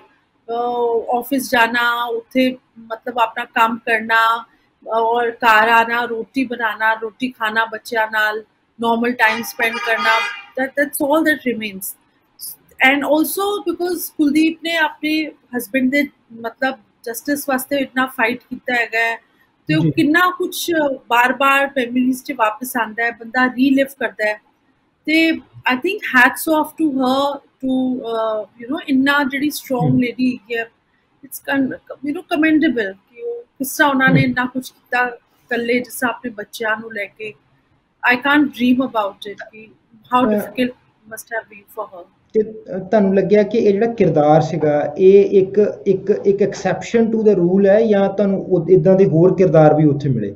Office जाना, उत्थे मतलब अपना काम करना और घर आना, रोटी बनाना, रोटी खाना बच्चों नाल, normal time spend करना, that's all that remains। and also because Kuldeep ने अपने हस्बैंड दे मतलब जस्टिस वास्ते इतना फाइट किया है, तो कितना कुछ बार बार फैमिलीज च वापस आता है, बंदा रीलिव करता है। ते I think hats off to her to inna jehdi strong lady है, it's commendable कि वो किस तरह उन्होंने इन्ना कुछ किया कल्ले जिस अपने बच्चों ਨੂੰ ਲੈ ਕੇ। I can't dream about it कि how difficult must have been for her। ਤੇ ਤੁਹਾਨੂੰ ਲੱਗਿਆ ਕਿ ਇਹ ਜਿਹੜਾ ਕਿਰਦਾਰ ਸੀਗਾ ਇਹ ਇੱਕ ਐਕਸੈਪਸ਼ਨ ਟੂ ਦਾ ਰੂਲ ਹੈ ਜਾਂ ਤੁਹਾਨੂੰ ਇਦਾਂ ਦੇ ਹੋਰ ਕਿਰਦਾਰ ਵੀ ਉੱਥੇ ਮਿਲੇ?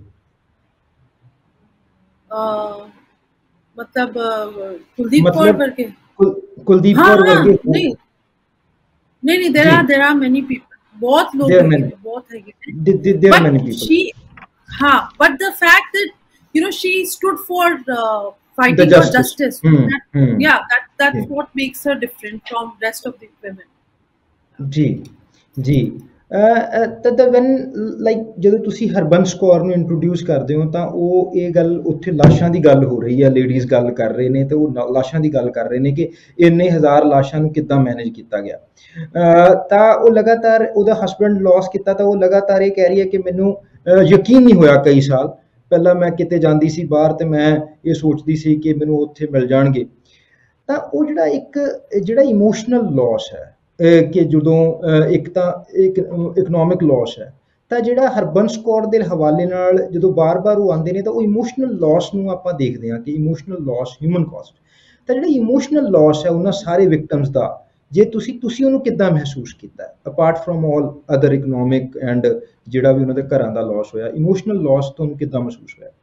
मतलब कुलदीप कौर करके कुलदीप कौर करके नहीं there are many people, बहुत लोग बहुत है, there are many people, she but the fact that she stood for fighting for justice, that's what makes her different from rest of the women। जी ਤਦ ਵੈਨ ਲਾਈਕ ਜਦੋਂ ਤੁਸੀਂ ਹਰਬੰਸ ਕੌਰ ਨੂੰ introduce ਕਰਦੇ ਹੋ ਤਾਂ ਉਹ ਇਹ ਗੱਲ ਉੱਥੇ ਲਾਸ਼ਾਂ ਦੀ ਗੱਲ ਹੋ ਰਹੀ ਹੈ, ਲੇਡੀਜ਼ ਗੱਲ ਕਰ ਰਹੇ ਨੇ ਤੇ ਉਹ ਲਾਸ਼ਾਂ ਦੀ ਗੱਲ ਕਰ ਰਹੇ ਨੇ ਕਿ ਇੰਨੇ ਹਜ਼ਾਰ ਲਾਸ਼ਾਂ ਨੂੰ ਕਿੱਦਾਂ ਮੈਨੇਜ ਕੀਤਾ ਗਿਆ। ਤਾਂ ਉਹ ਲਗਾਤਾਰ ਉਹਦਾ ਹਸਬੈਂਡ ਲੌਸ ਕੀਤਾ, ਤਾਂ ਉਹ ਲਗਾਤਾਰ ਇਹ ਕਹਿ ਰਹੀ ਹੈ ਕਿ ਮੈਨੂੰ ਯਕੀਨ ਨਹੀਂ ਹੋਇਆ ਕਈ ਸਾਲ ਪਹਿਲਾਂ ਮੈਂ ਕਿਤੇ ਜਾਂਦੀ ਸੀ ਬਾਹਰ ਤੇ ਮੈਂ ਇਹ ਸੋਚਦੀ ਸੀ ਕਿ ਮੈਨੂੰ ਉੱਥੇ ਮਿਲ ਜਾਣਗੇ। ਤਾਂ ਉਹ ਜਿਹੜਾ ਇਮੋਸ਼ਨਲ ਲੌਸ ਹੈ ਕਿ ਜਦੋਂ ਇੱਕ ਤਾਂ ਇਕਨੋਮਿਕ ਲੌਸ ਹੈ, ਤਾਂ ਜਿਹੜਾ ਹਰਬੰਸ ਕੌਰ ਦੇ ਹਵਾਲੇ ਨਾਲ ਜਦੋਂ ਬਾਰ-ਬਾਰ ਉਹ ਆਉਂਦੇ ਨੇ ਤਾਂ ਉਹ ਇਮੋਸ਼ਨਲ ਲੌਸ ਨੂੰ ਆਪਾਂ ਦੇਖਦੇ ਹਾਂ ਕਿ ਇਮੋਸ਼ਨਲ ਲੌਸ ਹਿਊਮਨ ਕਾਸਟ। ਤਾਂ ਜਿਹੜਾ ਇਮੋਸ਼ਨਲ ਲੌਸ ਹੈ ਉਹਨਾਂ ਸਾਰੇ ਵਿਕਟਮਸ ਦਾ, ਜੇ ਤੁਸੀਂ ਉਹਨੂੰ ਕਿੱਦਾਂ ਮਹਿਸੂਸ ਕੀਤਾ apart from all other economic and ਜਿਹੜਾ ਵੀ ਉਹਨਾਂ ਦੇ ਘਰਾਂ ਦਾ ਲੌਸ ਹੋਇਆ, ਇਮੋਸ਼ਨਲ ਲੌਸ ਤੁਹਾਨੂੰ ਕਿੱਦਾਂ ਮਹਿਸੂਸ ਹੋਇਆ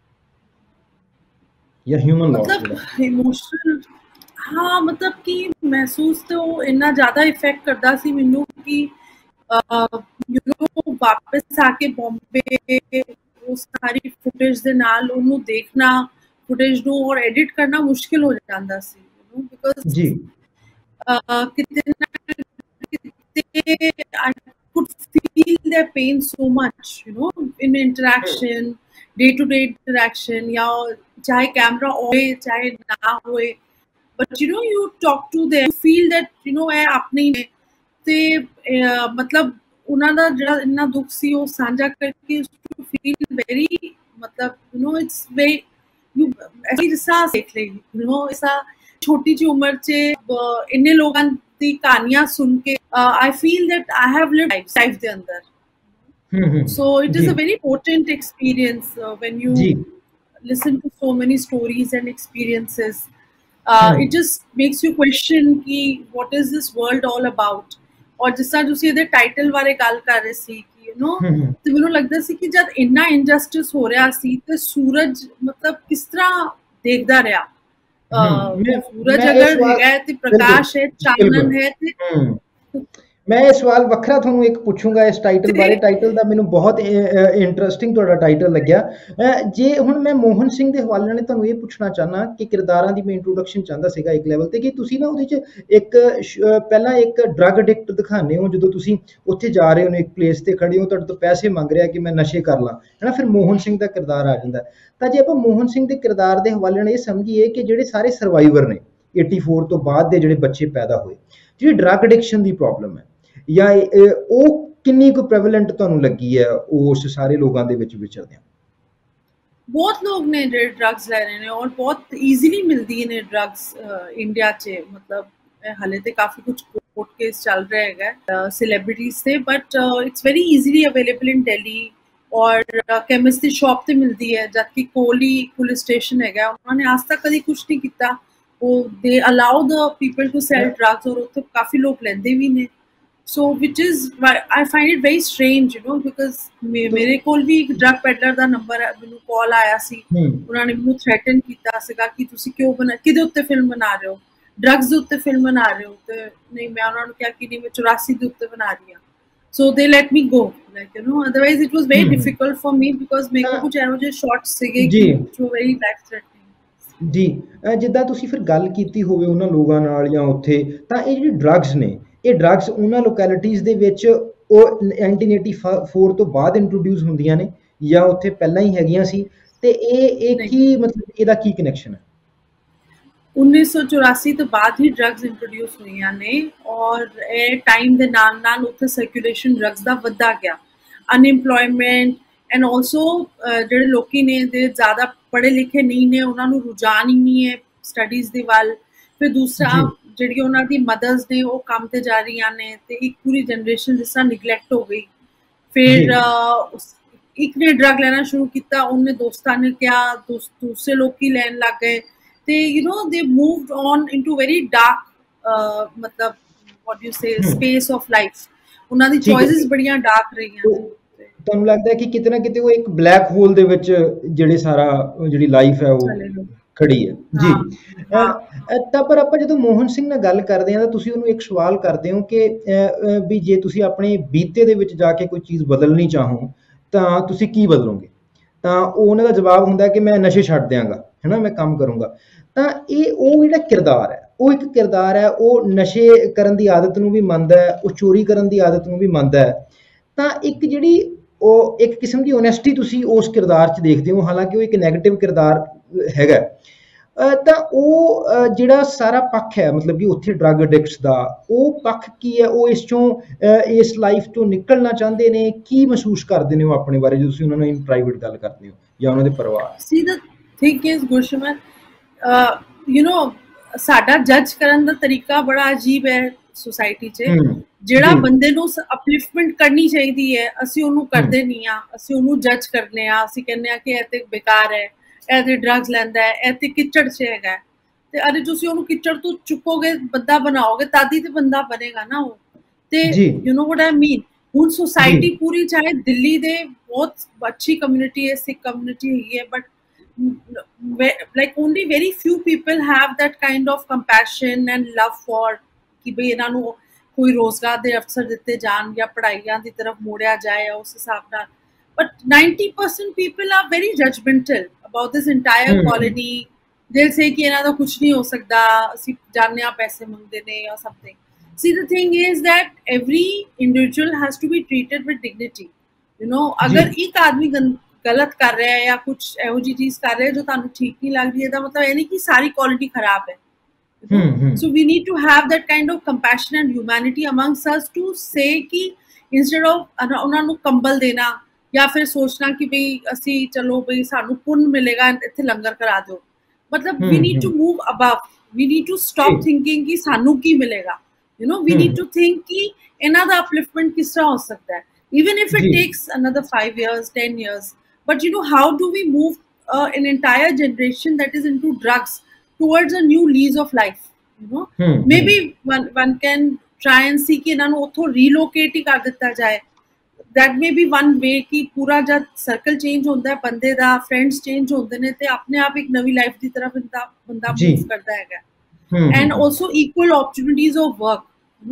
ਜਾਂ ਹਿਊਮਨ ਲੌਸ? ਇਮੋਸ਼ਨਲ हाँ मतलब कि महसूस तो इन्ना ज़्यादा इफेक्ट करता सी मैनू कि वापस आके बॉम्बे वो सारी फुटेज दे नाल उन्होंने देखना, फुटेज नू और एडिट करना मुश्किल हो जाता सी बिकॉज जी I could feel their pain so much in interaction, day to day interaction, या चाहे कैमरा होए चाहे ना होए, but you talk to them, feel that ਇਹ ਆਪਣੇ ਹੀ ਨੇ ਤੇ ਮਤਲਬ ਉਹਨਾਂ ਦਾ ਜਿਹੜਾ ਇੰਨਾ ਦੁੱਖ ਸੀ ਉਹ ਸਾਂਝਾ ਕਰਕੇ to feel very ਮਤਲਬ it's very ਐਸੀ ਜਿਸਾ ਦੇਖ ਲਈ ਐਸਾ ਛੋਟੀ ਜਿਹੀ ਉਮਰ 'ਚ ਇੰਨੇ ਲੋਕਾਂ दी कहानियां सुन के I feel that I have lived life दे अंदर. So it is ji a very potent experience when you ji listen to so many stories and experiences. Hmm It just makes you question कि what is this world all about. और जिस तर੍ਹਾਂ ਤੁਸੀਂ ਇਹਦੇ title ਬਾਰੇ ਗੱਲ ਕਰ ਰਹੇ ਸੀ ਕਿ हम्म ਤੇ ਮੈਨੂੰ ਲੱਗਦਾ ਸੀ ਕਿ ਜਦ ਇੰਨਾ ਇਨਜਸਟਿਸ ਹੋ ਰਿਹਾ ਸੀ ਤੇ ਸੂਰਜ ਮਤਲਬ ਕਿਸ ਤਰ੍ਹਾਂ ਦੇਖਦਾ ਰਿਹਾ. ਸੂਰਜ मैं ये ਅਗਰ सवाल ਹੈਗਾ ਤੇ बिल्कुल ਪ੍ਰਕਾਸ਼ ਹੈ, ਚਾਨਣ बिल्कुल ਹੈ ਤੇ ਮੈਂ ਇਹ ਸਵਾਲ ਵੱਖਰਾ ਤੁਹਾਨੂੰ ਇੱਕ ਪੁੱਛੂੰਗਾ ਇਸ ਟਾਈਟਲ ਬਾਰੇ. ਟਾਈਟਲ ਦਾ ਮੈਨੂੰ ਬਹੁਤ ਇੰਟਰਸਟਿੰਗ ਤੁਹਾਡਾ ਟਾਈਟਲ ਲੱਗਿਆ. ਜੇ ਹੁਣ ਮੈਂ ਮੋਹਨ ਸਿੰਘ ਦੇ ਹਵਾਲੇ ਨਾਲ ਤੁਹਾਨੂੰ ਇਹ ਪੁੱਛਣਾ ਚਾਹਨਾ ਕਿ ਕਿਰਦਾਰਾਂ ਦੀ ਮੈਂ ਇੰਟਰੋਡਕਸ਼ਨ ਚਾਹੁੰਦਾ ਸੀਗਾ ਇੱਕ ਲੈਵਲ ਤੇ, ਕਿ ਤੁਸੀਂ ਨਾ ਉਹਦੇ 'ਚ ਇੱਕ ਪਹਿਲਾਂ ਇੱਕ ਡਰੱਗ ਐਡਿਕਟ ਦਿਖਾਉਂਦੇ ਹੋ ਜਦੋਂ ਤੁਸੀਂ ਉੱਥੇ ਜਾ ਰਹੇ ਹੋ ਇੱਕ ਪਲੇਸ ਤੇ ਖੜੇ ਹੋ, ਤੁਹਾਡੇ ਤੋਂ ਪੈਸੇ ਮੰਗ ਰਿਹਾ ਕਿ ਮੈਂ ਨਸ਼ੇ ਕਰ ਲਾਂ, ਹੈ ਨਾ, ਫਿਰ ਮੋਹਨ ਸਿੰਘ ਦਾ ਕਿਰਦਾਰ ਆ ਜਾਂਦਾ. ਤਾਂ ਜੇ ਆਪਾਂ ਮੋਹਨ ਸਿੰਘ ਦੇ ਕਿਰਦਾਰ ਦੇ ਹਵਾਲੇ ਨਾਲ ਇਹ ਸਮਝੀਏ ਕਿ ਜਿਹੜੇ ਸਾਰੇ ਸਰਵਾਈਵਰ ਨੇ 84 ਤੋਂ ਬਾਅਦ ਦੇ ਜਿਹੜੇ ਬੱਚੇ ਪੈਦਾ ਹੋਏ, ਜਿਹੜੀ ਡਰੱਗ ਐਡਿਕਸ਼ਨ ਦੀ ਪ੍ਰੋਬਲਮ ਹੈ ਜਾਂ ਉਹ ਕਿੰਨੀ ਕੁ ਪ੍ਰੈਵਲੈਂਟ ਤੁਹਾਨੂੰ ਲੱਗੀ ਹੈ ਉਸ ਸਾਰੇ ਲੋਕਾਂ ਦੇ ਵਿੱਚ ਵਿਚਰਦਿਆਂ? ਬਹੁਤ ਲੋਕ ਨੇ ਜਿਹੜੇ ਡਰੱਗਸ ਲੈ ਰਹੇ ਨੇ ਔਰ ਬਹੁਤ ਈਜ਼ੀਲੀ ਮਿਲਦੀ ਨੇ ਡਰੱਗਸ ਇੰਡੀਆ 'ਚ. ਮਤਲਬ ਹਾਲੇ ਤੇ ਕਾਫੀ ਕੁਝ ਕੋਰਟ ਕੇਸ ਚੱਲ ਰਿਹਾ ਹੈਗਾ ਸੈਲੀਬ੍ਰਿਟੀਜ਼ ਤੇ, but it's very easily available in Delhi ਔਰ ਕੈਮਿਸਟ ਦੀ ਸ਼ਾਪ ਤੇ ਮਿਲਦੀ ਹੈ. ਜਦਕਿ ਕੋਲੀ ਪੁਲਿਸ ਸਟੇਸ਼ਨ ਹੈਗਾ, ਉਹਨਾਂ ਨੇ ਅੱਜ ਤੱਕ ਕਦੀ ਕੁਝ ਨਹੀਂ ਕੀਤਾ. ਉਹ they allow the people to sell drugs ਔਰ ਉੱਥੇ ਕਾਫੀ ਲੋਕ ਲੈਂਦੇ ਵੀ ਨੇ. So which is why I find it very strange, because ਮੇਰੇ ਕੋਲ ਵੀ ਇੱਕ ਡਰੱਗ ਪੈਡਲਰ ਦਾ ਨੰਬਰ ਮੈਨੂੰ ਕਾਲ ਆਇਆ ਸੀ. ਉਹਨਾਂ ਨੇ ਮੈਨੂੰ ਥ੍ਰੈਟਨ ਕੀਤਾ ਸੀਗਾ ਕਿ ਤੁਸੀਂ ਕਿਉਂ ਕਿਹਦੇ ਉੱਤੇ ਫਿਲਮ ਬਣਾ ਰਹੇ ਹੋ, ਡਰੱਗਸ ਦੇ ਉੱਤੇ ਫਿਲਮ ਬਣਾ ਰਹੇ ਹੋ. ਤੇ ਨਹੀਂ, ਮੈਂ ਉਹਨਾਂ ਨੂੰ ਕਿਹਾ ਕਿ ਨਹੀਂ, ਮੈਂ 84 ਦੇ ਉੱਤੇ ਬਣਾ ਰਹੀ ਹਾਂ. So they let me go, otherwise it was very difficult for me because ਮੇਰੇ ਕੋਲ ਕੁਝ ਇਹੋ ਜਿਹੇ ਸ਼ਾਰਟਸ ਸੀਗੇ ਜੋ very life threatening. ਜੀ ਜਿੱਦਾਂ ਤੁਸੀਂ ਫਿਰ ਗੱਲ ਕੀਤੀ ਹੋਵੇ ਉਹਨਾਂ ਲੋਕਾਂ ਨਾਲ ਜਾਂ ਉੱਥੇ, ਤਾਂ ਇਹ ਜਿਹੜੀ ਡਰੱਗਸ ਨੇ, ਇਹ ਡਰੱਗਸ ਉਹਨਾਂ ਲੋਕੈਲਿਟੀਜ਼ ਦੇ ਵਿੱਚ ਉਹ 1984 ਤੋਂ ਬਾਅਦ ਇੰਟਰੋਡਿਊਸ ਹੁੰਦੀਆਂ ਨੇ ਜਾਂ ਉੱਥੇ ਪਹਿਲਾਂ ਹੀ ਹੈਗੀਆਂ ਸੀ? ਤੇ ਇਹ ਕੀ ਮਤਲਬ ਇਹਦਾ ਕੀ ਕਨੈਕਸ਼ਨ ਹੈ? 1984 ਤੋਂ ਬਾਅਦ ਹੀ ਡਰੱਗਸ ਇੰਟਰੋਡਿਊਸ ਹੋਈਆਂ ਨੇ ਔਰ ਇਹ ਟਾਈਮ ਦੇ ਨਾਲ ਨਾਲ ਉੱਥੇ ਸਰਕੂਲੇਸ਼ਨ ਡਰੱਗਸ ਦਾ ਵੱਧਦਾ ਗਿਆ. ਅਨਇੰਪਲੋਇਮੈਂਟ ਐਂਡ ਆਲਸੋ ਜਿਹੜੇ ਲੋਕੀ ਨੇ ਦੇ ਜ਼ਿਆਦਾ ਪੜ੍ਹੇ ਲਿਖੇ ਨਹੀਂ ਨੇ, ਉਹਨਾਂ ਨੂੰ ਰੁਝਾਨ ਹੀ ਨਹੀਂ ਹੈ ਸਟੱਡੀਜ਼ ਦੇ ਵੱਲ. ਫਿਰ ਦੂਸਰਾ ਜਿਹੜੀ ਉਹਨਾਂ ਦੀ ਮਦਰਸ ਨੇ ਉਹ ਕੰਮ ਤੇ ਜਾ ਰਹੀਆਂ ਨੇ ਤੇ ਇੱਕ ਪੂਰੀ ਜਨਰੇਸ਼ਨ ਜਿਸ ਤਰ੍ਹਾਂ ਨਿਗਲੈਕਟ ਹੋ ਗਈ. ਫਿਰ ਇੱਕ ਨੇ ਡਰੱਗ ਲੈਣਾ ਸ਼ੁਰੂ ਕੀਤਾ, ਉਹਨੇ ਦੋਸਤਾਂ ਨੇ ਕਿਹਾ, ਦੂਸਰੇ ਲੋਕੀ ਲੈਣ ਲੱਗ ਗਏ ਤੇ they moved on into very dark ਮਤਲਬ what you say space of life. ਉਹਨਾਂ ਦੀ ਚੋਇਸਸ ਬੜੀਆਂ ਡਾਰਕ ਰਹੀਆਂ ਨੇ. ਤੁਹਾਨੂੰ ਲੱਗਦਾ ਹੈ ਕਿ ਕਿਤੇ ਨਾ ਕਿਤੇ ਉਹ ਇੱਕ ਬਲੈਕ ਹੋਲ ਦੇ ਵਿੱਚ ਜਿਹੜੀ ਜਿਹੜੀ ਲਾਈਫ ਹੈ ਉਹ ਖੜੀ ਹੈ? ਜੀ ਤਾਂ ਪਰ ਆਪਾਂ ਜਦੋਂ ਮੋਹਨ ਸਿੰਘ ਨਾਲ ਗੱਲ ਕਰਦੇ ਹਾਂ ਤਾਂ ਤੁਸੀਂ ਉਹਨੂੰ ਇੱਕ ਸਵਾਲ ਕਰਦੇ ਹੋ ਕਿ ਵੀ ਜੇ ਤੁਸੀਂ ਆਪਣੇ ਬੀਤੇ ਦੇ ਵਿੱਚ ਜਾ ਕੇ ਕੋਈ ਚੀਜ਼ ਬਦਲਣੀ ਚਾਹੋ ਤਾਂ ਤੁਸੀਂ ਕੀ ਬਦਲੋਗੇ? ਤਾਂ ਉਹਨਾਂ ਦਾ ਜਵਾਬ ਹੁੰਦਾ ਕਿ ਮੈਂ ਨਸ਼ੇ ਛੱਡ ਦਿਆਂਗਾ, ਹੈ ਨਾ, ਮੈਂ ਕੰਮ ਕਰੂੰਗਾ. ਤਾਂ ਇਹ ਉਹ ਜਿਹੜਾ ਕਿਰਦਾਰ ਹੈ, ਉਹ ਇੱਕ ਕਿਰਦਾਰ ਹੈ, ਉਹ ਨਸ਼ੇ ਕਰਨ ਦੀ ਆਦਤ ਨੂੰ ਵੀ ਮੰਨਦਾ ਹੈ, ਉਹ ਚੋਰੀ ਕਰਨ ਦੀ ਆਦਤ ਨੂੰ ਵੀ ਮੰਨਦਾ ਹੈ. ਤਾਂ ਇੱਕ ਜਿਹੜੀ ਉਹ ਇੱਕ ਕਿਸਮ ਦੀ ਓਨੈਸਟੀ ਤੁਸੀਂ ਉਸ ਕਿਰਦਾਰ 'ਚ ਦੇਖਦੇ ਹੋ, ਹਾਲਾਂਕਿ ਉਹ ਇੱਕ ਨੈਗੇਟਿਵ ਕਿਰਦਾਰ ਹੈਗਾ. ਤਾਂ ਉਹ ਜਿਹੜਾ ਸਾਰਾ ਪੱਖ ਹੈ, ਮਤਲਬ ਕਿ ਉੱਥੇ ਡਰੱਗ ਐਡਿਕਟਸ ਦਾ ਉਹ ਪੱਖ ਕੀ ਹੈ? ਉਹ ਇਸ ਚੋਂ ਇਸ ਲਾਈਫ ਤੋਂ ਨਿਕਲਣਾ ਚਾਹੁੰਦੇ ਨੇ? ਕੀ ਮਹਿਸੂਸ ਕਰਦੇ ਨੇ ਉਹ ਆਪਣੇ ਬਾਰੇ ਜਦੋਂ ਤੁਸੀਂ ਉਹਨਾਂ ਨਾਲ ਇਨ ਪ੍ਰਾਈਵੇਟ ਗੱਲ ਕਰਦੇ ਹੋ ਜਾਂ ਉਹਨਾਂ ਦੇ ਪਰਿਵਾਰ? See the thing is Gurshaman, ਸਾਡਾ ਜੱਜ ਕਰਨ ਦਾ ਤਰੀਕਾ ਬੜਾ ਅਜੀਬ ਹੈ ਸੋਸਾਇਟੀ 'ਚ. ਜਿਹੜਾ ਬੰਦੇ ਨੂੰ ਅਪਲਿਫਟਮੈਂਟ ਕਰਨੀ ਚਾਹੀਦੀ ਹੈ ਅਸੀਂ ਉਹਨੂੰ ਕਰਦੇ ਨਹੀਂ ਆ. ਅਸੀਂ ਉਹਨੂੰ ਜੱਜ ਕਰਨੇ ਆ. ਅਸੀਂ ਕਹਿੰਦੇ ਆ ਕਿ ਇਹ ਤੇ ਬੇਕਾਰ ਹੈ, ਇਹ ਤੇ ਡਰੱਗਸ ਲੈਂਦਾ ਹੈ, ਇਹ ਤੇ ਕਿਚੜ 'ਚ ਹੈਗਾ. ਤੇ ਅਰੇ ਤੁਸੀਂ ਉਹਨੂੰ ਕਿਚੜ ਤੋਂ ਚੁੱਕੋਗੇ, ਬੰਦਾ ਬਣਾਓਗੇ, ਤਾਦੀ ਤੇ ਬੰਦਾ ਬਣੇਗਾ ਨਾ ਉਹ. ਤੇ ਯੂ ਨੋ ਵਾਟ ਆਈ ਮੀਨ. ਹੁਣ ਸੋਸਾਇਟੀ ਪੂਰੀ, ਚਾਹੇ ਦਿੱਲੀ ਦੇ ਬਹੁਤ ਅੱਛੀ ਕਮਿਊਨਿਟੀ ਹੈ, ਸਿੱਖ ਕਮਿਊਨਿਟੀ ਹੈਗੀ ਹੈ, but like only very few people have that kind of compassion and love for ਕਿ ਬਈ ਇਹਨਾਂ ਨੂੰ ਕੋਈ ਰੋਜ਼ਗਾਰ ਦੇ ਅਵਸਰ ਦਿੱਤੇ ਜਾਣ ਜਾਂ ਪੜ੍ਹਾਈਆਂ ਦੀ ਤਰਫ ਮੋੜਿਆ ਜਾਏ ਉਸ ਹਿਸਾਬ ਨਾਲ. But 90% people are very judgmental about this entire colony. They'll say ਕਿ ਇਹਨਾਂ ਦਾ ਕੁਝ ਨਹੀਂ ਹੋ ਸਕਦਾ, ਅਸੀਂ ਜਾਣਦੇ ਹਾਂ ਪੈਸੇ ਮੰਗਦੇ ਨੇ or something. See, the thing is that every individual has to be treated with dignity. ਅਗਰ ਇੱਕ ਆਦਮੀ ਗਲਤ ਕਰ ਰਿਹਾ ਹੈ ਜਾਂ ਕੁਝ ਇਹੋ ਜਿਹੀ ਚੀਜ਼ ਕਰ ਰਿਹਾ ਜੋ ਤੁਹਾਨੂੰ ਠੀਕ ਨਹੀਂ ਲੱਗ ਰਹੀ, ਇਹਦਾ ਮਤਲਬ ਇਹ ਨਹੀਂ ਕਿ ਸਾਰੀ ਕੁਆਲਿਟੀ ਖਰਾਬ ਹੈ. So we need to have that kind of compassion and humanity amongst us to say ਕਿ instead of ਉਹਨਾਂ ਨੂੰ ਕੰਬਲ ਦੇਣਾ ਜਾਂ ਫਿਰ ਸੋਚਣਾ ਕਿ ਬਈ ਅਸੀਂ ਚਲੋ ਬਈ ਸਾਨੂੰ ਪੁੰਨ ਮਿਲੇਗਾ ਇੱਥੇ ਲੰਗਰ ਕਰਾ ਦਿਓ. ਮਤਲਬ we need to move above. We need to stop thinking ਕਿ ਸਾਨੂੰ ਕੀ ਮਿਲੇਗਾ. we need to think कि ਇਹਨਾਂ ਦਾ upliftment ਕਿਸ ਤਰ੍ਹਾਂ ਹੋ ਸਕਦਾ ਹੈ, even if it takes another 5 years 10 years, but how do we move an entire generation that is into drugs towards a new lease of life, maybe one can try and see कि ਇਹਨਾਂ ਨੂੰ ਉੱਥੋਂ relocate ਹੀ ਕਰ ਦਿੱਤਾ ਜਾਏ, that may be one way कि पूरा जब सर्कल चेंज होता है बंदे दा, फ्रेंड्स चेंज होते ने, ते अपने आप एक नवी लाइफ की तरफ बंदा मूव करता है, and also equal opportunities of work,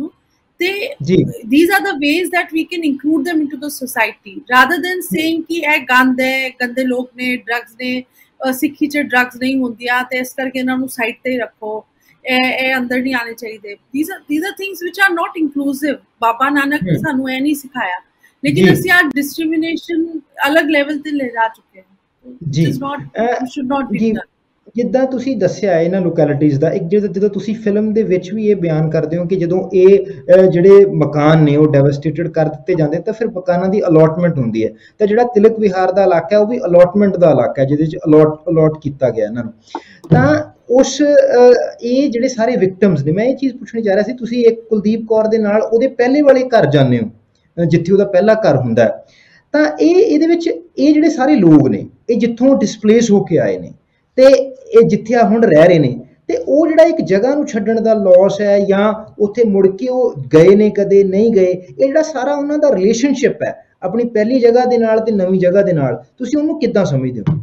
these are the ways that we can include them into the society rather than saying कि ਇਹ ਗੰਦ ਹੈ, ਗੰਦੇ ਲੋਕ ਨੇ, ਡਰੱਗਸ ਨੇ, ਸਿੱਖੀ ਚ ਡਰੱਗਸ ਨਹੀਂ ਹੁੰਦੀਆਂ ਤੇ ਇਸ ਕਰਕੇ ਇਹਨਾਂ ਨੂੰ ਸਾਈਡ ਤੇ ਰੱਖੋ, ਇਹ ਅੰਦਰ ਨਹੀਂ ਆਣੇ ਚਾਹੀਦੇ। these are things which are not inclusive। Baba Nanak ਨੇ ਸਾਨੂੰ ਇਹ ਨਹੀਂ ਸਿਖਾਇਆ, लेकिन ਅਸੀਂ ਆ डिस्क्रिमिनेशन अलग ਲੈਵਲ ਤੇ ਲੈ ਜਾ ਚੁੱਕੇ ਹਾਂ। ਜੀ should not be done। ਜਿੱਦਾਂ ਤੁਸੀਂ ਦੱਸਿਆ ਇਹਨਾਂ ਲੋਕੈਲਿਟੀਜ਼ ਦਾ, ਇੱਕ ਜਦੋਂ ਤੁਸੀਂ ਫਿਲਮ ਦੇ ਵਿੱਚ ਵੀ ਇਹ ਬਿਆਨ ਕਰਦੇ ਹੋ ਕਿ ਜਦੋਂ ਇਹ ਜਿਹੜੇ ਮਕਾਨ ਨੇ ਉਹ ਡੈਵਸਟੇਟਡ ਕਰ ਦਿੱਤੇ ਜਾਂਦੇ ਤਾਂ ਫਿਰ ਮਕਾਨਾਂ ਦੀ ਅਲੋਟਮੈਂਟ ਹੁੰਦੀ ਹੈ, ਤਾਂ ਜਿਹੜਾ ਤਿਲਕ ਵਿਹਾਰ ਦਾ ਇਲਾਕਾ ਉਹ ਵੀ ਅਲੋਟਮੈਂਟ ਦਾ ਇਲਾਕਾ ਜਿਹਦੇ 'ਚ ਅਲੋਟ ਕੀਤਾ ਗਿਆ ਇਹਨਾਂ ਨੂੰ। ਤਾਂ ਉਸ ਇਹ ਜਿਹੜੇ ਸਾਰੇ ਵਿਕਟਮਸ ਨੇ, ਮੈਂ ਇਹ ਚੀਜ਼ ਪੁੱਛਣੀ ਚਾਹ ਰਿਹਾ ਸੀ, ਤੁਸੀਂ ਇੱਕ ਕੁਲਦੀਪ ਕੌਰ ਦੇ ਨਾਲ ਉਹਦੇ ਪਹਿਲੇ ਵਾਲੇ ਘਰ ਜਾਂਦੇ ਹੋ ਜਿੱਥੇ ਉਹਦਾ ਪਹਿਲਾ ਘਰ ਹੁੰਦਾ, ਤਾਂ ਇਹਦੇ ਵਿੱਚ ਇਹ ਜਿਹੜੇ ਸਾਰੇ ਲੋਕ ਨੇ ਇਹ ਜਿੱਥੋਂ ਡਿਸਪਲੇਸ ਹੋ ਕੇ ਆਏ ਨੇ ਤੇ ਇਹ ਜਿੱਥੇ ਆ ਹੁਣ ਰਹਿ ਰਹੇ ਨੇ, ਤੇ ਉਹ ਜਿਹੜਾ ਇੱਕ ਜਗ੍ਹਾ ਨੂੰ ਛੱਡਣ ਦਾ ਲੋਸ ਹੈ ਜਾਂ ਉੱਥੇ ਮੁੜ ਕੇ ਉਹ ਗਏ ਨੇ ਕਦੇ ਨਹੀਂ ਗਏ, ਇਹ ਜਿਹੜਾ ਸਾਰਾ ਉਹਨਾਂ ਦਾ ਰਿਲੇਸ਼ਨਸ਼ਿਪ ਹੈ ਆਪਣੀ ਪਹਿਲੀ ਜਗ੍ਹਾ ਦੇ ਨਾਲ ਤੇ ਨਵੀਂ ਜਗ੍ਹਾ ਦੇ ਨਾਲ, ਤੁਸੀਂ ਉਹਨੂੰ ਕਿੱਦਾਂ ਸਮਝਦੇ ਹੋ?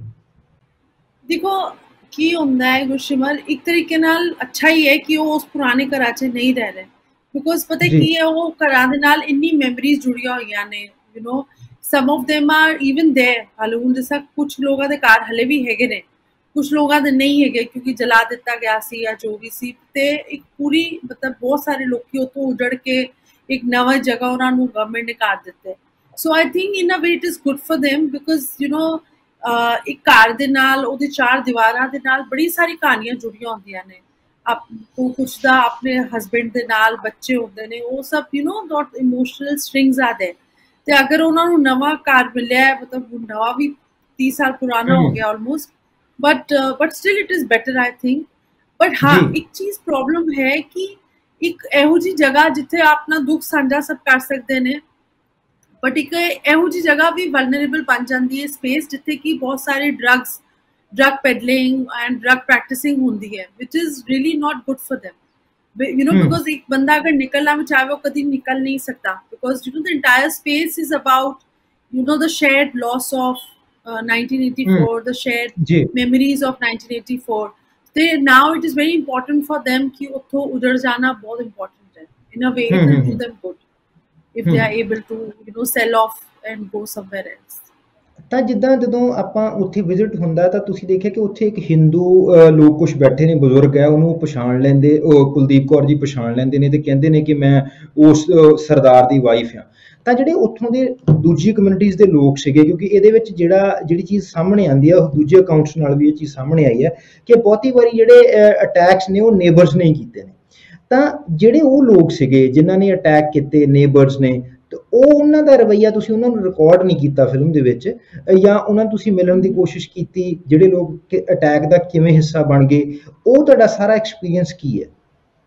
ਦੇਖੋ ਕੀ ਹੁੰਦਾ ਹੈ ਗੁਰਸ਼ਿਮਰ, ਇੱਕ ਤਰੀਕੇ ਨਾਲ ਅੱਛਾ ਹੀ ਹੈ ਕਿ ਉਹ ਉਸ ਪੁਰਾਣੇ ਘਰਾਂ 'ਚ ਨਹੀਂ ਰਹਿ ਰਹੇ, ਬਿਕੋਜ਼ ਪਤਾ ਕੀ ਹੈ, ਉਹ ਘਰਾਂ ਦੇ ਨਾਲ ਇੰਨੀ ਮੈਮਰੀਜ਼ ਜੁੜੀਆਂ ਹੋਈਆਂ ਨੇ, some of them are even there। ਹਾਲੇ ਹੁਣ ਜਿਸ ਤਰ੍ਹਾਂ ਕੁਛ ਲੋਕਾਂ ਦੇ ਘਰ ਹਲੇ ਵੀ ਹੈਗੇ ਨੇ, ਕੁਛ ਲੋਕਾਂ ਦੇ ਨਹੀਂ ਹੈਗੇ ਕਿਉਂਕਿ ਜਲਾ ਦਿੱਤਾ ਗਿਆ ਸੀ ਜਾਂ ਜੋ ਵੀ ਸੀ, ਤੇ ਇੱਕ ਪੂਰੀ ਮਤਲਬ ਬਹੁਤ ਸਾਰੇ ਲੋਕੀ ਉੱਥੋਂ ਉਜੜ ਕੇ ਇੱਕ ਨਵਾਂ ਜਗ੍ਹਾ ਉਹਨਾਂ ਨੂੰ ਗਵਰਨਮੈਂਟ ਨੇ ਕਰ ਦਿੱਤੇ। So I think in a way it is good for them, because ਇੱਕ ਘਰ ਦੇ ਨਾਲ, ਉਹਦੇ ਚਾਰ ਦੀਵਾਰਾਂ ਦੇ ਨਾਲ ਬੜੀ ਸਾਰੀ ਕਹਾਣੀਆਂ ਜੁੜੀਆਂ ਹੁੰਦੀਆਂ ਨੇ, ਕੁਛ ਦਾ ਆਪਣੇ ਹਸਬੈਂਡ ਦੇ ਨਾਲ ਬੱਚੇ ਹੁੰਦੇ ਨੇ, ਉਹ ਸਭ ਦੌਟ ਇਮੋਸ਼ਨਲ ਸਟ੍ਰਿੰਗਸ ਆ ਦੇ, ਤੇ ਅਗਰ ਉਹਨਾਂ ਨੂੰ ਨਵਾਂ ਘਰ ਮਿਲਿਆ, ਮਤਲਬ ਨਵਾਂ ਵੀ 30 ਸਾਲ ਪੁਰਾਣਾ ਹੋ ਗਿਆ almost, but still it is better I think। but हाँ एक चीज प्रॉब्लम है कि एक ਇਹੋ ਜੀ ਜਗ੍ਹਾ ਜਿੱਥੇ ਆਪਣਾ ਦੁੱਖ ਸਾਂਝਾ ਸਭ ਕਰ ਸਕਦੇ ਨੇ, but ਇੱਕ ਇਹੋ ਜੀ ਜਗ੍ਹਾ ਵੀ ਵਲਨਰੇਬਲ ਬਣ ਜਾਂਦੀ ਹੈ ਸਪੇਸ, ਜਿੱਥੇ ਕਿ ਬਹੁਤ ਸਾਰੇ drug peddling and drug practicing ਹੁੰਦੀ ਹੈ, which is really not good for them, because ਇੱਕ ਬੰਦਾ ਅਗਰ ਨਿਕਲਣਾ ਵੀ ਚਾਹੇ ਉਹ ਕਦੀ ਨਿਕਲ ਨਹੀਂ ਸਕਦਾ, because the entire space is about the shared loss of 1984, the shared memories of 1984। now it is very important for them कि उत्थों उधर जाना बहुत important है, in a way it will do them good if they are able to sell off and go somewhere else। ਤਾਂ ਜਿੱਦਾਂ ਜਦੋਂ ਆਪਾਂ ਉੱਥੇ ਵਿਜ਼ਿਟ ਹੁੰਦਾ ਤਾਂ ਤੁਸੀਂ ਦੇਖਿਆ ਕਿ ਉੱਥੇ ਇੱਕ ਹਿੰਦੂ ਲੋਕ ਕੁਛ ਬੈਠੇ ਨੇ, ਬਜ਼ੁਰਗ ਹੈ, ਉਹਨੂੰ ਪਛਾਣ ਲੈਂਦੇ, ਉਹ ਕੁਲਦੀਪ ਕੌਰ ਜੀ ਪਛਾਣ ਲੈਂਦੇ ਨੇ ਤੇ ਕਹਿੰਦੇ ਨੇ ਕਿ ਮੈਂ ਉਸ ਸਰਦਾਰ ਦੀ ਵਾਈਫ ਹਾਂ। ਤਾਂ ਜਿਹੜੇ ਉੱਥੋਂ ਦੇ ਦੂਜੀ ਕਮਿਊਨਿਟੀਜ਼ ਦੇ ਲੋਕ ਸੀਗੇ, ਕਿਉਂਕਿ ਇਹਦੇ ਵਿੱਚ ਜਿਹੜੀ ਚੀਜ਼ ਸਾਹਮਣੇ ਆਉਂਦੀ ਹੈ, ਉਹ ਦੂਜੇ ਅਕਾਊਂਟਸ ਨਾਲ ਵੀ ਇਹ ਚੀਜ਼ ਸਾਹਮਣੇ ਆਈ ਹੈ ਕਿ ਬਹੁਤੀ ਵਾਰੀ ਜਿਹੜੇ ਅਟੈਕਸ ਨੇ ਉਹ ਨੇਬਰਸ ਨੇ ਹੀ ਕੀਤੇ ਨੇ। ਤਾਂ ਜਿਹੜੇ ਉਹ ਲੋਕ ਸੀਗੇ ਜਿਨ੍ਹਾਂ ਨੇ ਅਟੈਕ ਕੀਤੇ, ਨੇਬਰਸ ਨੇ, ਤੇ ਉਹਨਾਂ ਦਾ ਰਵੱਈਆ ਤੁਸੀਂ ਉਹਨਾਂ ਨੂੰ ਰਿਕਾਰਡ ਨਹੀਂ ਕੀਤਾ ਫਿਲਮ ਦੇ ਵਿੱਚ, ਜਾਂ ਉਹਨਾਂ ਨੂੰ ਤੁਸੀਂ ਮਿਲਣ ਦੀ ਕੋਸ਼ਿਸ਼ ਕੀਤੀ, ਜਿਹੜੇ ਲੋਕ ਅਟੈਕ ਦਾ ਕਿਵੇਂ ਹਿੱਸਾ ਬਣ ਗਏ, ਉਹ ਤੁਹਾਡਾ ਸਾਰਾ ਐਕਸਪੀਰੀਅੰਸ ਕੀ ਹੈ?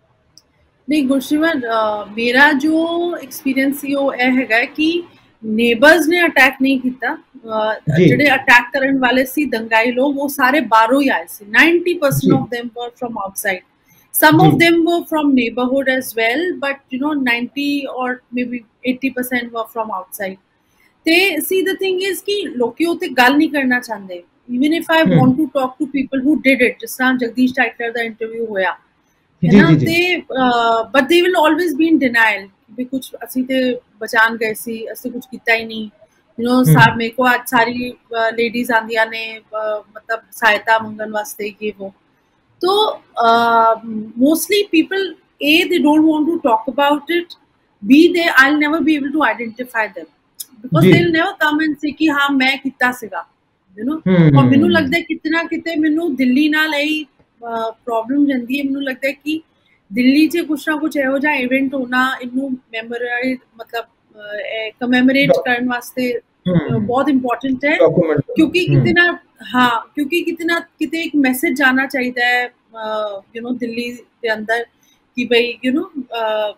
नहीं गुरशिमर, मेरा जो एक्सपीरियंस ਸੀ ਉਹ ਇਹ ਹੈਗਾ ਕਿ ਨੇਬਰਸ ਨੇ ਅਟੈਕ ਨਹੀਂ ਕੀਤਾ, ਜਿਹੜੇ ਅਟੈਕ ਕਰਨ ਵਾਲੇ ਸੀ ਦੰਗਾਈ ਲੋਕ, ਉਹ ਸਾਰੇ ਬਾਹਰੋਂ ਹੀ ਆਏ ਸੀ। 90% of them were from outside, some of them were from neighborhood as well, but 90 or maybe 80% were from outside। ਤੇ see the thing is ਕਿ ਲੋਕੀ ਉੱਤੇ ਗੱਲ ਨਹੀਂ ਕਰਨਾ ਚਾਹੁੰਦੇ, even if I want to talk to people who did it, ਜਿਸ ਤਰ੍ਹਾਂ ਜਗਦੀਸ਼ ਟਾਈਟਲਰ ਦਾ ਇੰਟਰਵਿਊ ਹੋਇਆ है ना, ਤੇ but they will always be in denial ਵੀ ਕੁਛ ਅਸੀਂ ਤੇ ਬਚਾਣ ਗਏ ਸੀ, ਅਸੀਂ ਕੁਛ ਕੀਤਾ ਹੀ ਨਹੀਂ, ਮੇਰੇ ਕੋ ਅੱਜ ਸਾਰੀ ਲੇਡੀਜ਼ ਆਂਦੀਆਂ ਨੇ ਮਤਲਬ ਸਹਾਇਤਾ ਮੰਗਣ ਵਾਸਤੇ ਕਿ ਉਹ, तो mostly people, A, they don't want to talk about it, B, I'll never be able to identify them because they'll never come and say कि हाँ मैं कितना सीगा, और मैनू लगता है कितना किते मैनू दिल्ली नाल यही प्रॉब्लम रहती है। मैनू लगता है कि दिल्ली च कुछ ना कुछ ਇਹੋ ਜਿਹਾ इवेंट होना, इनू मैमोरी मतलब कमेमोरेट करने वास्ते बहुत इंपॉर्टेंट है, क्योंकि कितना क्योंकि कितना किते एक मैसेज जाना चाहिए है दिल्ली के अंदर कि भाई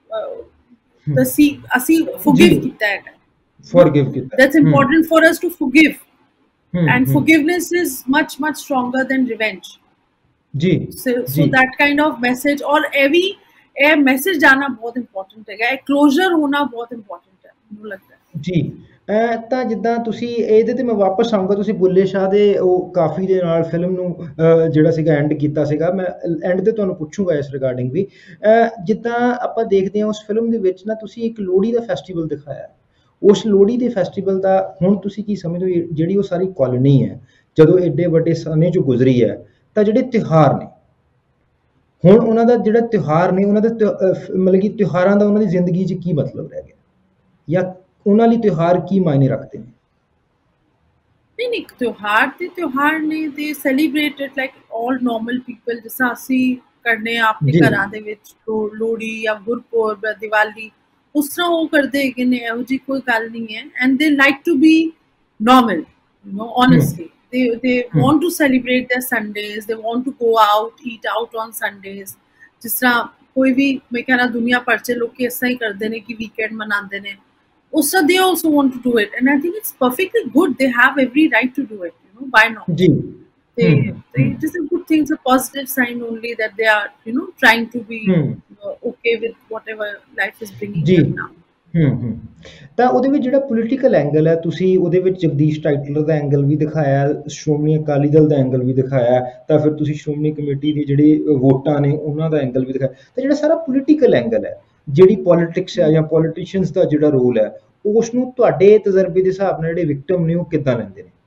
ਅਸੀਂ forgive ਕੀਤਾ ਹੈ, forgive ਕੀਤਾ, that's important for us to forgive, and forgiveness is much stronger than revenge. Ji, so that kind of message, और ਇਹ ਮੈਸੇਜ ਜਾਣਾ ਬਹੁਤ ਇੰਪੋਰਟੈਂਟ ਹੈਗਾ, ਇਹ ਕਲੋਜ਼ਰ ਹੋਣਾ ਬਹੁਤ ਇੰਪੋਰਟੈਂਟ ਹੈ ਮੈਨੂੰ ਲੱਗਦਾ ਹੈ ਜੀ। ਤਾਂ ਜਿੱਦਾਂ ਤੁਸੀਂ ਇਹਦੇ ਤੇ ਮੈਂ ਵਾਪਸ ਆਊਂਗਾ, ਤੁਸੀਂ ਬੁੱਲੇ ਸ਼ਾਹ ਦੇ ਉਹ ਕਾਫੀ ਦੇ ਨਾਲ ਫਿਲਮ ਨੂੰ ਜਿਹੜਾ ਸੀਗਾ ਐਂਡ ਕੀਤਾ ਸੀਗਾ, ਮੈਂ ਐਂਡ ਤੇ ਤੁਹਾਨੂੰ ਪੁੱਛੂੰਗਾ ਇਸ ਰਿਗਾਰਡਿੰਗ ਵੀ। ਜਿੱਦਾਂ ਆਪਾਂ ਦੇਖਦੇ ਹਾਂ ਉਸ ਫਿਲਮ ਦੇ ਵਿੱਚ ਨਾ ਤੁਸੀਂ ਇੱਕ ਲੋਹੜੀ ਦਾ ਫੈਸਟੀਵਲ ਦਿਖਾਇਆ, ਉਸ ਲੋਹੜੀ ਦੇ ਫੈਸਟੀਵਲ ਦਾ ਹੁਣ ਤੁਸੀਂ ਕੀ ਸਮਝਦੇ ਹੋ, ਜਿਹੜੀ ਉਹ ਸਾਰੀ ਕਾਲੋਨੀ ਹੈ ਜਦੋਂ ਐਡੇ ਵੱਡੇ ਸਮੇਂ 'ਚੋਂ ਗੁਜ਼ਰੀ ਹੈ, ਤਾਂ ਜਿਹੜੇ ਤਿਉਹਾਰ ਨੇ ਹੁਣ ਉਹਨਾਂ ਦਾ ਜਿਹੜਾ ਤਿਉਹਾਰ ਨੇ ਉਹਨਾਂ ਦੇ ਮਤਲਬ ਕਿ ਤਿਉਹਾਰਾਂ ਦਾ ਉਹਨਾਂ ਦੀ ਜ਼ਿੰਦਗੀ 'ਚ ਕੀ ਮਤਲਬ ਰਹਿ ਗਿਆ, ਜਾਂ ਉਹਨਾਂ ਲਈ ਤਿਉਹਾਰ ਕੀ ਮਾਇਨੇ ਰੱਖਦੇ ਨੇ? ਨਹੀਂ ਤਿਉਹਾਰ ਨੇ they celebrated like all normal people, ਜਿਸ ਤਰ੍ਹਾਂ ਅਸੀਂ ਕਰਨੇ ਆ ਆਪਣੇ ਘਰਾਂ ਦੇ ਵਿੱਚ ਲੋਹੜੀ ਜਾਂ ਗੁਰਪੁਰਬ, ਦੀਵਾਲੀ, ਉਸ ਤਰ੍ਹਾਂ ਉਹ ਕਰਦੇ ਹੈਗੇ ਨੇ, ਇਹੋ ਜਿਹੀ ਕੋਈ ਗੱਲ ਨਹੀਂ ਹੈ। And they like to be normal, you know, honestly. They want to celebrate their Sundays, they want to go out, eat out on Sundays. ਜਿਸ ਤਰ੍ਹਾਂ ਕੋਈ ਵੀ ਮੈਂ ਕਹਿਣਾ ਦੁਨੀਆ ਭਰ 'ਚ ਲੋਕ ਇਸ ਤਰ੍ਹਾਂ ਹੀ ਕਰਦੇ ਨੇ ਕਿ ਵੀਕਐਂਡ ਮਨਾਉਂਦੇ ਨੇ, ਉਸ ਤਰ੍ਹਾਂ they also want to do it, and I think it's perfectly good. They have every right to do it, you know, why not? Ji, it is a good thing, it's a positive sign only that they are, you know, trying to be okay with whatever life is bringing them now. ਤਾਂ ਉਹਦੇ ਵਿੱਚ ਜਿਹੜਾ political angle ਹੈ, ਤੁਸੀਂ ਉਹਦੇ ਵਿੱਚ ਜਗਦੀਸ਼ ਟਾਈਟਲਰ ਦਾ angle ਵੀ ਦਿਖਾਇਆ, ਸ਼੍ਰੋਮਣੀ ਅਕਾਲੀ ਦਲ ਦਾ ਐਂਗਲ ਵੀ ਦਿਖਾਇਆ, ਤਾਂ ਫਿਰ ਤੁਸੀਂ ਸ਼੍ਰੋਮਣੀ ਕਮੇਟੀ ਦੀ ਜਿਹੜੀ ਵੋਟਾਂ ਨੇ ਉਹਨਾਂ ਦਾ ਐਂਗਲ ਵੀ ਦਿਖਾਇਆ, ਤਾਂ ਜਿਹੜਾ ਸਾਰਾ ਪੋਲੀਟੀਕਲ ਐਂਗਲ ਹੈ, ਜਿਹੜੀ ਪੋਲੀਟਿਕਸ ਹੈ ਜਾਂ ਪੋਲੀਟੀਸ਼ੀਅਨਸ ਦਾ ਜਿਹੜਾ ਰੋਲ ਹੈ, ਉਸ ਨੂੰ ਤੁਹਾਡੇ ਤਜਰਬੇ ਦੇ ਹਿਸਾਬ ਨਾਲ ਜਿਹੜੇ ਵਿਕਟਮ ਨੇ ਉਹ ਕਿੱਦਾਂ ਲੈਂਦੇ ਨੇ?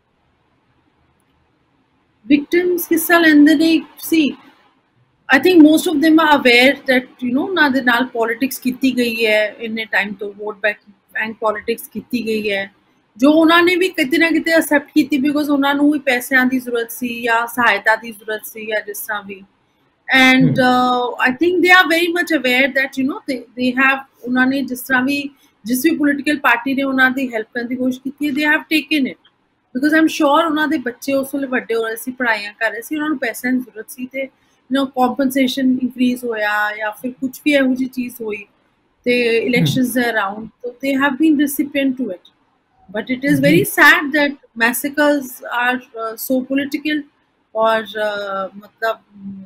ਵਿਕਟਮਸ ਕਿਸ ਤਰ੍ਹਾਂ ਲੈਂਦੇ ਨੇ? ਸੀ I think most of them are aware that, you know, ਨਾ ਦੇ ਨਾਲ ਪੋਲਿਟਿਕਸ ਕੀਤੀ ਗਈ ਹੈ ਇੰਨੇ ਟਾਈਮ ਤੋਂ, ਵੋਟ ਬੈਂਕ ਪੋਲਿਟਿਕਸ ਕੀਤੀ ਗਈ ਹੈ, ਜੋ ਉਹਨਾਂ ਨੇ ਵੀ ਕਿਤੇ ਨਾ ਕਿਤੇ ਅਸੈਪਟ ਕੀਤੀ, ਬਿਕੋਜ਼ ਉਹਨਾਂ ਨੂੰ ਵੀ ਪੈਸਿਆਂ ਦੀ ਜ਼ਰੂਰਤ ਸੀ ਜਾਂ ਸਹਾਇਤਾ ਦੀ ਜ਼ਰੂਰਤ ਸੀ ਜਾਂ ਜਿਸ ਤਰ੍ਹਾਂ ਵੀ। And I think they are very much aware that, you know, they have, ਉਹਨਾਂ ਨੇ ਜਿਸ ਤਰ੍ਹਾਂ ਵੀ ਜਿਸ ਵੀ ਪੋਲੀਟੀਕਲ ਪਾਰਟੀ ਨੇ ਉਹਨਾਂ ਦੀ ਹੈਲਪ ਕਰਨ ਦੀ ਕੋਸ਼ਿਸ਼ ਕੀਤੀ ਹੈ, they have taken it, because I'm sure ਉਹਨਾਂ ਦੇ ਬੱਚੇ ਉਸ ਵੇਲੇ ਵੱਡੇ ਹੋ ਰਹੇ ਸੀ, ਪੜ੍ਹਾਈਆਂ ਕਰ ਰਹੇ ਸੀ, ਉਹਨਾਂ ਨੂੰ ਪੈਸਿਆਂ ਦੀ ਜ਼ਰੂਰਤ ਸੀ, ਤੇ you know, compensation increase ਹੋਇਆ ਜਾਂ ਫਿਰ ਕੁਛ ਵੀ ਇਹੋ ਜਿਹੀ ਚੀਜ਼ ਹੋਈ ਤੇ elections ਦੇ around, so they have been recipient to it. But it is very sad that massacres are so political, और मतलब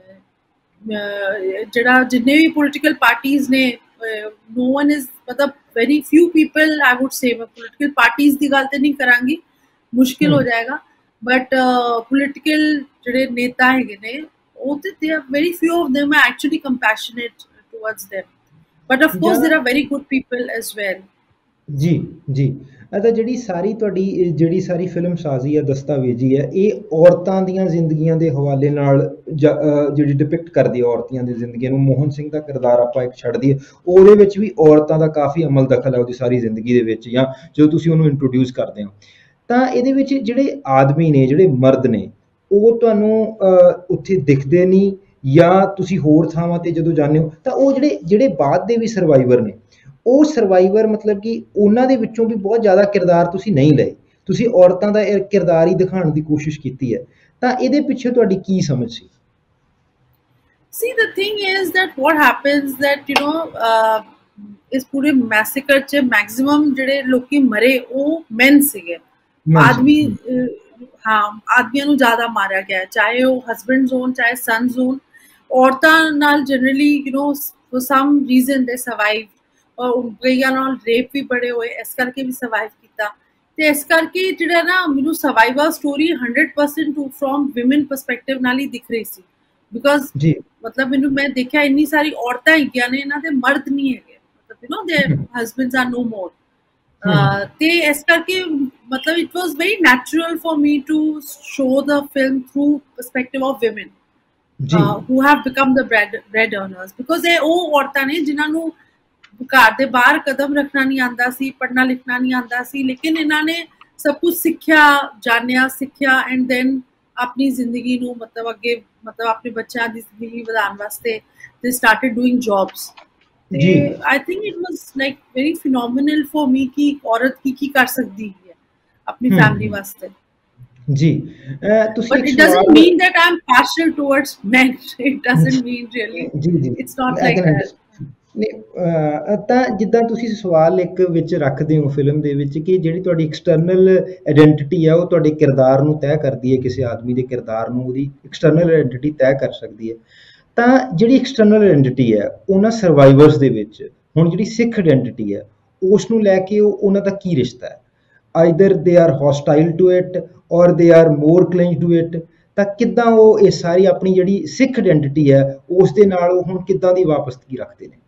ਜਿਹੜਾ ਜਿੰਨੇ ਵੀ political parties ਨੇ, no one is, मतलब very few people, I would say, मैं political parties ਦੀ ਗੱਲ ਤੇ ਨਹੀਂ ਕਰਾਂਗੀ, ਮੁਸ਼ਕਿਲ ਹੋ ਜਾਏਗਾ, but political ਜਿਹੜੇ ਨੇਤਾ ਹੈਗੇ ਨੇ, they are very few of them are actually compassionate towards them, but of course there are very good people as well. ਜੀ ਜੀ, ਤਾਂ ਜਿਹੜੀ ਸਾਰੀ ਤੁਹਾਡੀ ਜਿਹੜੀ ਸਾਰੀ ਫਿਲਮ ਸਾਜ਼ੀ ਹੈ, ਦਸਤਾਵੇਜ਼ੀ ਹੈ, ਇਹ ਔਰਤਾਂ ਦੀਆਂ ਜ਼ਿੰਦਗੀਆਂ ਦੇ ਹਵਾਲੇ ਨਾਲ ਜਿਹੜੀ ਡਿਪਿਕਟ ਕਰਦੀ ਹੈ ਔਰਤਾਂ ਦੀ ਜ਼ਿੰਦਗੀ ਨੂੰ। ਮੋਹਨ ਸਿੰਘ ਦਾ ਕਿਰਦਾਰ ਆਪਾਂ ਇੱਕ ਛੱਡ ਦਈਏ, ਉਹਦੇ ਵਿੱਚ ਵੀ ਔਰਤਾਂ ਦਾ ਕਾਫੀ ਅਮਲ ਦਖਲ ਹੈ ਉਹਦੀ ਸਾਰੀ ਜ਼ਿੰਦਗੀ ਦੇ ਵਿੱਚ, ਜਾਂ ਜਦੋਂ ਤੁਸੀਂ ਉਹਨੂੰ ਇੰਟਰੋਡਿਊਸ ਕਰਦੇ ਹੋ, ਤਾਂ ਇਹਦੇ ਵਿੱਚ ਜਿਹੜੇ ਆਦਮੀ ਨੇ, ਜਿਹੜੇ ਮਰਦ ਨੇ, ਉਹ ਤੁਹਾਨੂੰ ਉੱਥੇ ਦਿਖਦੇ ਨਹੀਂ, ਜਾਂ ਤੁਸੀਂ ਹੋਰ ਥਾਵਾਂ 'ਤੇ ਜਦੋਂ ਜਾਂਦੇ ਹੋ ਤਾਂ ਉਹ ਜਿਹੜੇ ਬਾਅਦ ਦੇ ਵੀ ਸਰਵਾਈਵਰ ਨੇ, ਉਹ ਸਰਵਾਈਵਰ ਮਤਲਬ ਕਿ ਉਹਨਾਂ ਦੇ ਵਿੱਚੋਂ ਵੀ ਬਹੁਤ ਜ਼ਿਆਦਾ ਕਿਰਦਾਰ ਤੁਸੀਂ ਨਹੀਂ ਲਏ, ਤੁਸੀਂ ਔਰਤਾਂ ਦਾ ਕਿਰਦਾਰ ਹੀ ਦਿਖਾਉਣ ਦੀ ਕੋਸ਼ਿਸ਼ ਕੀਤੀ ਹੈ, ਤਾਂ ਇਹਦੇ ਪਿੱਛੇ ਤੁਹਾਡੀ ਕੀ ਸਮਝ ਸੀ? See, the thing is that what happens that, you know, ਇਸ ਪੂਰੇ ਮੈਸੇਕਰ 'ਚ ਮੈਕਸਿਮਮ ਜਿਹੜੇ ਲੋਕੀ ਮਰੇ ਉਹ ਮੈਨ ਸੀਗੇ, ਆਦਮੀ, ਹਾਂ, ਆਦਮੀਆਂ ਨੂੰ ਜ਼ਿਆਦਾ ਮਾਰਿਆ ਗਿਆ, ਚਾਹੇ ਉਹ ਹਸਬੈਂਡਸ ਹੋਣ ਚਾਹੇ ਸਨਸ ਹੋਣ। ਔਰਤਾਂ ਨਾਲ generally, you know, for some reason they survive, ਔਰ ਕਈਆਂ ਨਾਲ ਰੇਪ ਵੀ ਬੜੇ ਹੋਏ, ਇਸ ਕਰਕੇ ਵੀ ਸਰਵਾਈਵ ਕੀਤਾ, ਤੇ ਇਸ ਕਰਕੇ ਜਿਹੜਾ ਨਾ ਮੈਨੂੰ survivor story 100% from women perspective ਨਾਲ ਹੀ ਦਿਖ ਰਹੀ ਸੀ, ਬਿਕੋਜ਼ ਮਤਲਬ ਮੈਨੂੰ ਮੈਂ ਦੇਖਿਆ ਇੰਨੀ ਸਾਰੀ ਔਰਤਾਂ ਹੈਗੀਆਂ ਨੇ, ਇਹਨਾਂ ਦੇ ਮਰਦ ਨਹੀਂ ਹੈਗੇ, ਮਤਲਬ you know their husbands are no more, ਤੇ ਇਸ ਕਰਕੇ ਮਤਲਬ it was very natural for me to show the film through perspective of women who have become the bread earners, because ਇਹ ਉਹ ਔਰਤਾਂ ਨੇ ਜਿਨ੍ਹਾਂ ਨੂੰ ਘਰ ਦੇ ਬਾਹਰ ਕਦਮ ਰੱਖਣਾ ਨਹੀਂ ਆਉਂਦਾ ਸੀ, ਪੜ੍ਹਨਾ ਲਿਖਣਾ ਨਹੀਂ ਆਉਂਦਾ ਸੀ, ਲੇਕਿਨ ਇਹਨਾਂ ਨੇ ਸਭ ਕੁਝ ਸਿੱਖਿਆ, ਜਾਣਿਆ, ਸਿੱਖਿਆ, ਐਂਡ ਦੈਨ ਆਪਣੀ ਜ਼ਿੰਦਗੀ ਨੂੰ ਮਤਲਬ ਅੱਗੇ, ਮਤਲਬ ਆਪਣੇ ਬੱਚਿਆਂ ਦੀ ਜ਼ਿੰਦਗੀ ਵਧਾਉਣ ਵਾਸਤੇ they started doing jobs. I think it was like very phenomenal for me ਕਿ ਔਰਤ ਕੀ ਕਰ ਸਕਦੀ ਹੈ ਆਪਣੀ ਫੈਮਿਲੀ ਵਾਸਤੇ। ਜੀ, but it doesn't mean that I'm partial towards men. It doesn't mean really. Ji, it's not like that. ਤਾਂ ਜਿੱਦਾਂ ਤੁਸੀਂ ਸਵਾਲ ਇੱਕ ਵਿੱਚ ਰੱਖਦੇ ਹੋ ਫਿਲਮ ਦੇ ਵਿੱਚ ਕਿ ਜਿਹੜੀ ਤੁਹਾਡੀ ਐਕਸਟਰਨਲ ਆਇਡੈਂਟੀਟੀ ਹੈ ਉਹ ਤੁਹਾਡੇ ਕਿਰਦਾਰ ਨੂੰ ਤੈਅ ਕਰਦੀ ਹੈ, ਕਿਸੇ ਆਦਮੀ ਦੇ ਕਿਰਦਾਰ ਨੂੰ ਉਹਦੀ ਐਕਸਟਰਨਲ ਆਇਡੈਂਟੀਟੀ ਤੈਅ ਕਰ ਸਕਦੀ ਹੈ। ਤਾਂ ਜਿਹੜੀ ਐਕਸਟਰਨਲ ਆਇਡੈਂਟੀਟੀ ਹੈ ਉਹਨਾਂ ਸਰਵਾਈਵਰਸ ਦੇ ਵਿੱਚ ਹੁਣ ਜਿਹੜੀ ਸਿੱਖ ਆਇਡੈਂਟੀਟੀ ਹੈ ਉਸ ਨੂੰ ਲੈ ਕੇ ਉਹਨਾਂ ਦਾ ਕੀ ਰਿਸ਼ਤਾ ਹੈ? Either they are ਹੌਸਟਾਈਲ to it or they are more clinging to it. ਤਾਂ ਕਿੱਦਾਂ ਉਹ ਇਹ ਸਾਰੀ ਆਪਣੀ ਜਿਹੜੀ ਸਿੱਖ ਆਇਡੈਂਟੀਟੀ ਹੈ ਉਸ ਦੇ ਨਾਲ ਉਹ ਹੁਣ ਕਿੱਦਾਂ ਦੀ ਵਾਪਸਗੀ ਰੱਖਦੇ ਨੇ?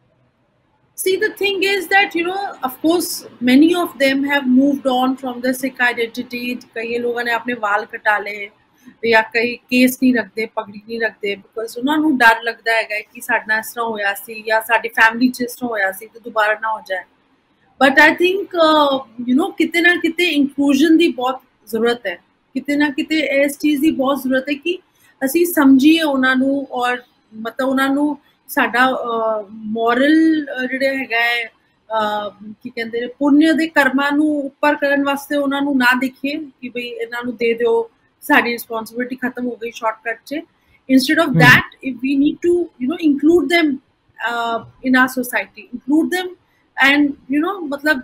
See, the thing is that, you know, of course, many of them have moved on from the Sikh identity. कई लोगों ने अपने वाल कटा ले या कई केस नहीं रखते, पगड़ी नहीं रखते, because उन्होंने डर लगता है कि साढ़े इस तरह होया सी या साड़ी फैमिली च इस तरह होया सी तो दोबारा ना हो जाए। But I think, you know, किते ना किते inclusion दी बहुत ज़रूरत है, किते ना किते इस चीज़ दी बहुत ज़रूरत है कि असी समझिए उन्होंने और मतलब उन्होंने ਸਾਡਾ ਮੋਰਲ ਜਿਹੜੇ ਹੈਗਾ ਹੈ ਕੀ ਕਹਿੰਦੇ ਨੇ ਪੁੰਨ ਦੇ ਕਰਮਾਂ ਨੂੰ ਉੱਪਰ ਕਰਨ ਵਾਸਤੇ ਉਹਨਾਂ ਨੂੰ ਨਾ ਦੇਖੀਏ ਕਿ ਬਈ ਇਹਨਾਂ ਨੂੰ ਦੇ ਦਿਓ, ਸਾਡੀ ਰਿਸਪੌਂਸਿਬਿਲਿਟੀ ਖਤਮ ਹੋ ਗਈ ਸ਼ਾਰਟਕਟ 'ਚ। Instead of that if we need to you know include them in our society, include them and you know matlab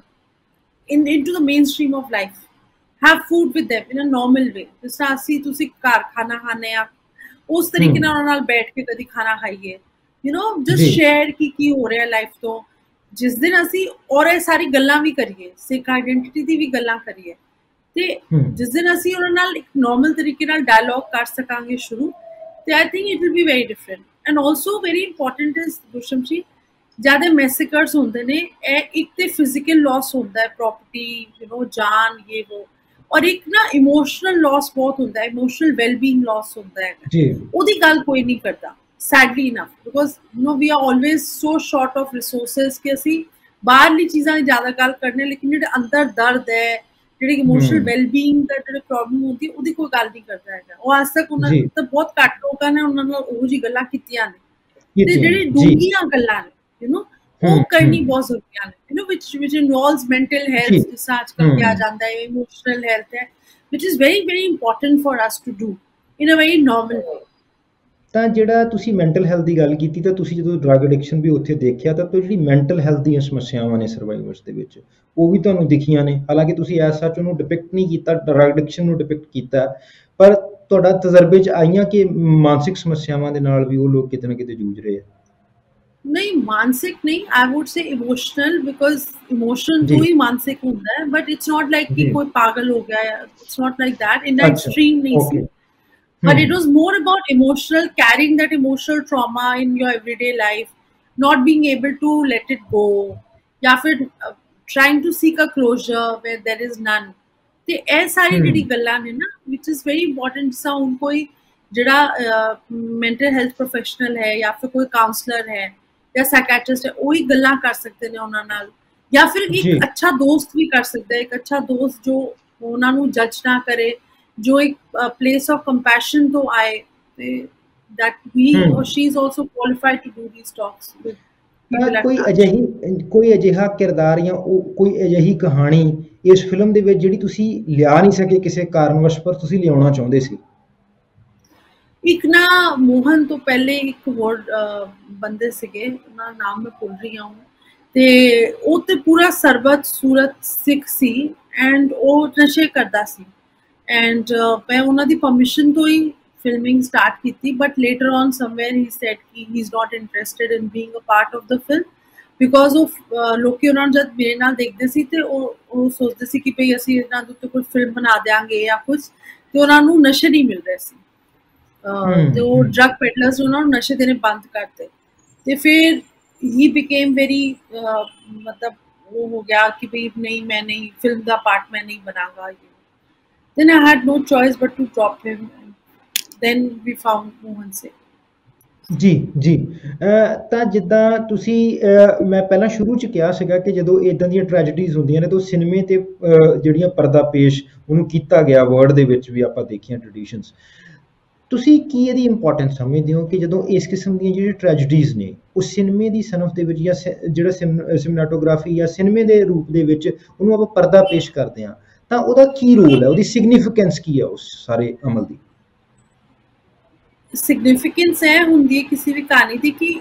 into the mainstream of life, have food with them in a normal way। ਜਿਸ ਤਰ੍ਹਾਂ ਅਸੀਂ ਤੁਸੀਂ ਘਰ ਖਾਣਾ ਖਾਂਦੇ ਆ ਉਸ ਤਰੀਕੇ ਨਾਲ ਉਹਨਾਂ ਨਾਲ ਬੈਠ ਕੇ ਕਦੀ ਖਾਣਾ ਖਾਈਏ, you know, just share ਕੀ ਹੋ ਰਿਹਾ ਲਾਈਫ ਤੋਂ। ਜਿਸ ਦਿਨ ਅਸੀਂ ਔਰ ਇਹ ਸਾਰੀ ਗੱਲਾਂ ਵੀ ਕਰੀਏ, ਸਿੱਖ ਆਇਡੈਂਟੀਟੀ ਦੀ ਵੀ ਗੱਲਾਂ ਕਰੀਏ ਤੇ ਜਿਸ ਦਿਨ ਅਸੀਂ ਉਹਨਾਂ ਨਾਲ ਇੱਕ ਨਾਰਮਲ ਤਰੀਕੇ ਨਾਲ ਡਾਇਲੌਗ ਕਰ ਸਕਾਂਗੇ ਸ਼ੁਰੂ, ਤੇ I think it will be very different. And also very important is Gusham ji, ਜ਼ਿਆਦਾ ਮੈਸੇਕਰਸ ਹੁੰਦੇ ਨੇ, ਇਹ ਇੱਕ ਤੇ ਫਿਜ਼ੀਕਲ ਲਾਸ ਹੁੰਦਾ ਹੈ, ਪ੍ਰੋਪਰਟੀ ਯੂ ਨੋ ਜਾਨ ਇਹ ਉਹ, ਔਰ ਇੱਕ ਨਾ ਇਮੋਸ਼ਨਲ ਲਾਸ ਬਹੁਤ ਹੁੰਦਾ ਹੈ, ਇਮੋਸ਼ਨਲ ਵੈਲਬੀਇੰਗ ਲਾਸ ਹੁੰਦਾ ਹੈ ਜੀ, ਉਹਦੀ ਗੱਲ ਕੋਈ ਨਹੀਂ ਕਰਦਾ sadly enough, because you know we are always so short of resources ਕਿ ਅਸੀਂ ਬਾਹਰਲੀ ਚੀਜ਼ਾਂ ਦੀ ਜ਼ਿਆਦਾ ਗੱਲ ਕਰਨੇ, ਲੇਕਿਨ ਜਿਹੜੇ ਅੰਦਰ ਦਰਦ ਹੈ, ਜਿਹੜੀ ਇਮੋਸ਼ਨਲ ਵੈਲਬੀਇੰਗ ਦਾ ਜਿਹੜੇ ਪ੍ਰੋਬਲਮ ਹੁੰਦੀ ਉਹਦੀ ਕੋਈ ਗੱਲ ਨਹੀਂ ਕਰਦਾ ਹੈਗਾ। ਉਹ ਅੱਜ ਤੱਕ ਉਹਨਾਂ ਤਾਂ ਬਹੁਤ ਘੱਟ ਲੋਕਾਂ ਨੇ ਉਹਨਾਂ ਨਾਲ ਉਹੋ ਜਿਹੀ ਗੱਲਾਂ ਕੀਤੀਆਂ ਨੇ, ਤੇ ਜਿਹੜੀ ਡੂੰਘੀਆਂ ਗੱਲਾਂ ਨੇ ਯੂ ਨੋ ਉਹ ਕਰਨੀ ਬਹੁਤ ਜ਼ਰੂਰੀ ਨੇ, you know which involves mental health, ਜਿਸ ਅੱਜ ਕੱਲ੍ਹ ਕਿਹਾ ਜਾਂਦਾ ਹੈ ਇਮੋਸ਼ਨਲ ਹੈਲਥ ਹੈ, which is very very important for us to do in a very normal way। ਤਾਂ ਜਿਹੜਾ ਤੁਸੀਂ ਮੈਂਟਲ ਹੈਲਥ ਦੀ ਗੱਲ ਕੀਤੀ, ਤਾਂ ਤੁਸੀਂ ਜਦੋਂ ਡਰੱਗ ਐਡਿਕਸ਼ਨ ਵੀ ਉੱਥੇ ਦੇਖਿਆ ਤਾਂ ਜਿਹੜੀ ਮੈਂਟਲ ਹੈਲਥ ਦੀਆਂ ਸਮੱਸਿਆਵਾਂ ਨੇ ਸਰਵਾਈਵਰਸ ਦੇ ਵਿੱਚ ਉਹ ਵੀ ਤੁਹਾਨੂੰ ਦਿਖੀਆਂ ਨੇ। ਹਾਲਾਂਕਿ ਤੁਸੀਂ ਐਸ ਸੱਚ ਉਹਨੂੰ ਡਿਪਿਕਟ ਨਹੀਂ ਕੀਤਾ, ਡਰੱਗ ਐਡਿਕਸ਼ਨ ਨੂੰ ਡਿਪਿਕਟ ਕੀਤਾ, ਪਰ ਤੁਹਾਡਾ ਤਜਰਬੇ 'ਚ ਆਈਆਂ ਕਿ ਮਾਨਸਿਕ ਸਮੱਸਿਆਵਾਂ ਦੇ ਨਾਲ ਵੀ ਉਹ ਲੋਕ ਕਿਤੇ ਨਾ ਕਿਤੇ ਜੂਝ ਰਹੇ ਆ। नहीं मानसिक नहीं, I would say emotional, because emotion तो ही मानसिक होता है, बट इट्स नॉट लाइक कि कोई पागल हो गया, it's not like that in the extreme नहीं सी, but it was more about emotional, carrying that emotional trauma in your everyday life, not being able to let it go, या फिर trying to seek a closure where there is none। ਤੇ ਇਹ ਸਾਰੀ ਜਿਹੜੀ ਗੱਲਾਂ ਨੇ ਨਾ which is very important, ਜਿਸ ਤਰ੍ਹਾਂ ਹੁਣ ਕੋਈ ਜਿਹੜਾ ਮੈਂਟਲ ਹੈਲਥ ਪ੍ਰੋਫੈਸ਼ਨਲ ਹੈ ਜਾਂ ਫਿਰ ਕੋਈ ਕਾਉਂਸਲਰ ਹੈ ਜਾਂ ਸਾਈਕੈਟਰਿਸਟ ਹੈ, ਉਹੀ ਗੱਲਾਂ ਕਰ ਸਕਦੇ ਨੇ ਉਹਨਾਂ ਨਾਲ, ਜਾਂ ਫਿਰ ਇੱਕ ਅੱਛਾ ਦੋਸਤ ਵੀ ਕਰ ਸਕਦਾ ਹੈ, ਇੱਕ ਅੱਛਾ ਦੋਸਤ ਜੋ ਉਹਨਾਂ ਨੂੰ ਜੱਜ ਨਾ ਕਰੇ, ਜੋ ਇੱਕ ਪਲੇਸ ਆਫ ਕੰਪੈਸ਼ਨ ਤੋਂ ਆਏ, ਤੇ that he or she is also qualified to do these talks with ਕੋਈ ਅਜਿਹਾ ਕਿਰਦਾਰ ਜਾਂ ਕੋਈ ਅਜਿਹੀ ਕਹਾਣੀ ਇਸ ਫਿਲਮ ਦੇ ਵਿੱਚ ਜਿਹੜੀ ਤੁਸੀਂ ਲਿਆ ਨਹੀਂ ਸਕੇ ਕਿਸੇ ਕਾਰਨਵਸ਼, ਪਰ ਤੁਸੀਂ ਲਿਆਉਣਾ ਚਾਹੁੰਦੇ ਸੀ? ਇੱਕ ਨਾ ਮੋਹਨ ਤੋਂ ਪਹਿਲੇ ਇੱਕ ਹੋਰ ਬੰਦੇ ਸੀਗੇ, ਉਹਨਾਂ ਦਾ ਨਾਮ ਮੈਂ ਭੁੱਲ ਰਹੀ ਹਾਂ, ਤੇ ਉਹ ਤੇ ਪੂਰਾ ਸਰਬਤ ਸੂਰਤ ਸਿੱਖ ਸੀ ਐਂਡ ਉਹ ਨਸ਼ੇ ਕਰਦਾ ਸੀ, ਐਂਡ ਮੈਂ ਉਹਨਾਂ ਦੀ ਪਰਮਿਸ਼ਨ ਤੋਂ ਹੀ filming start ਕੀਤੀ, but later on somewhere he said he is not interested in being a part of the film because of ਲੋਕੀ ਉਹਨਾਂ ਨੂੰ ਜਦ ਮੇਰੇ ਨਾਲ ਦੇਖਦੇ ਸੀ ਤੇ ਉਹ ਸੋਚਦੇ ਸੀ ਕਿ ਭਈ ਅਸੀਂ ਇਹਨਾਂ ਦੇ ਉੱਤੇ ਕੋਈ ਫਿਲਮ ਬਣਾ ਦਿਆਂਗੇ ਜਾਂ ਕੁਝ, ਤੇ ਉਹਨਾਂ ਨੂੰ ਨਸ਼ੇ ਨਹੀਂ ਮਿਲ ਰਹੇ ਸੀ, ਤੇ ਉਹ ਡਰੱਗ ਪੈਡਲਰਸ ਉਹਨਾਂ ਨੂੰ ਨਸ਼ੇ ਦੇਣੇ ਬੰਦ ਕਰਤੇ, ਤੇ ਫਿਰ he became very मतलब वो हो गया कि भाई नहीं मैं नहीं फिल्म का पार्ट मैं नहीं बनाऊंगा, then I had no choice but to drop him। Then we found Mohan Singh। ਜੀ ਤਾਂ ਜਿੱਦਾਂ ਤੁਸੀਂ ਮੈਂ ਪਹਿਲਾਂ ਸ਼ੁਰੂ 'ਚ ਕਿਹਾ ਸੀਗਾ ਕਿ ਜਦੋਂ ਇੱਦਾਂ ਦੀਆਂ ਟ੍ਰੈਜਡੀਜ਼ ਹੁੰਦੀਆਂ ਨੇ ਤਾਂ ਸਿਨੇਮੇ 'ਤੇ ਜਿਹੜੀਆਂ ਪਰਦਾ ਪੇਸ਼ ਉਹਨੂੰ ਕੀਤਾ ਗਿਆ, ਵਰਡ ਦੇ ਵਿੱਚ ਵੀ ਆਪਾਂ ਦੇਖੀਆਂ ਟ੍ਰੈਡੀਸ਼ਨਸ, ਤੁਸੀਂ ਕੀ ਇਹਦੀ ਇੰਪੋਰਟੈਂਸ ਸਮਝਦੇ ਹੋ ਕਿ ਜਦੋਂ ਇਸ ਕਿਸਮ ਦੀਆਂ ਜਿਹੜੀਆਂ ਟ੍ਰੈਜਡੀਜ਼ ਨੇ ਉਹ ਸਿਨੇਮੇ ਦੀ ਸਨਫ ਦੇ ਵਿੱਚ ਜਾਂ ਜਿਹੜਾ ਸਿਨੇਮੈਟੋਗ੍ਰਾਫੀ ਜਾਂ ਸਿਨੇਮੇ ਦੇ ਰੂਪ ਦੇ ਵਿੱਚ ਉਹਨੂੰ ਆਪਾਂ ਪਰਦਾ ਪੇਸ਼ ਕਰਦੇ ਹਾਂ, ਤਾਂ ਉਹਦਾ ਕੀ ਰੋਲ ਹੈ, ਉਹਦੀ ਸਿਗਨੀਫਿਕੈਂਸ ਕੀ ਹੈ ਉਸ ਸਾਰੇ ਅਮਲ ਦੀ? ਸਿਗਨੀਫਿਕੈਂਸ ਇਹ ਹੁੰਦੀ ਹੈ ਕਿਸੇ ਵੀ ਕਹਾਣੀ ਦੀ ਕਿ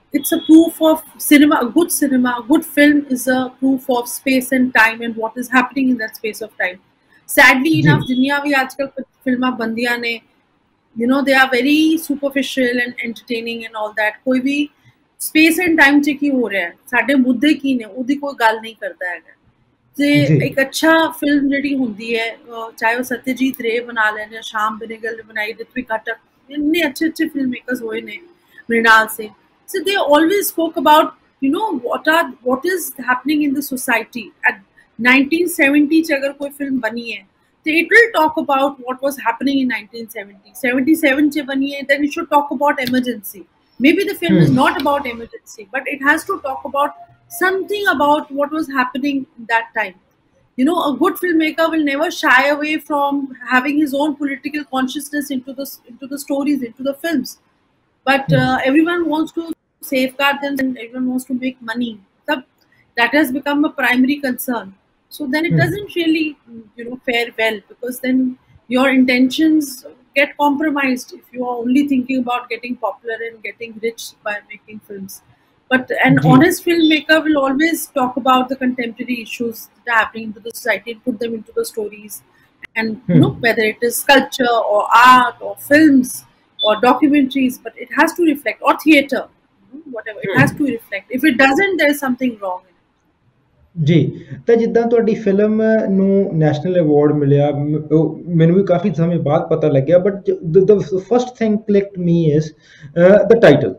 it's a proof of cinema. A good cinema, a good film is a proof of space and time and what is happening in that space of time. Sadly enough, जिन्नियां भी आजकल फिल्मां बनदियां ने, you know, they are very superficial and entertaining and all that. कोई भी space and time च की हो रहा है, साडे मुद्दे की ने, उदी कोई गल नहीं करता है। ते एक अच्छा फिल्म जिहड़ी हुंदी है, चाहे वो सत्यजीत रे बना लेने या श्याम बेनेगल ने बनाई, ऋत्विक घटक, इतने अच्छे फिल्म मेकर्स हुए ने मृणाल से। So they always spoke about, you know, what is happening in the society. At 1970 च अगर कोई फिल्म बनी है, तो it will talk about what was happening in 1970. 77 च बनी है, then it should talk about emergency. Maybe the film is not about emergency, but it has to talk about something about what was happening that time. You know, a good filmmaker will never shy away from having his own political consciousness into the stories, into the films. But everyone wants to safeguard them and everyone wants to make money. That has become a primary concern. So then it doesn't really, you know, fare well, because then your intentions get compromised if you are only thinking about getting popular and getting rich by making films. But an honest filmmaker will always talk about the contemporary issues that are happening to the society and put them into the stories. And you know, whether it is sculpture or art or films or documentaries, but it has to reflect, or theatre, whatever, it has to reflect. If it doesn't, there is something wrong in it. ਜੀ, ਤਾਂ ਜਿੱਦਾਂ ਤੁਹਾਡੀ film ਨੂੰ national award ਮਿਲਿਆ, ਮੈਨੂੰ ਵੀ ਕਾਫੀ ਸਮੇਂ ਬਾਅਦ ਪਤਾ ਲੱਗਿਆ, but the first thing clicked me is the title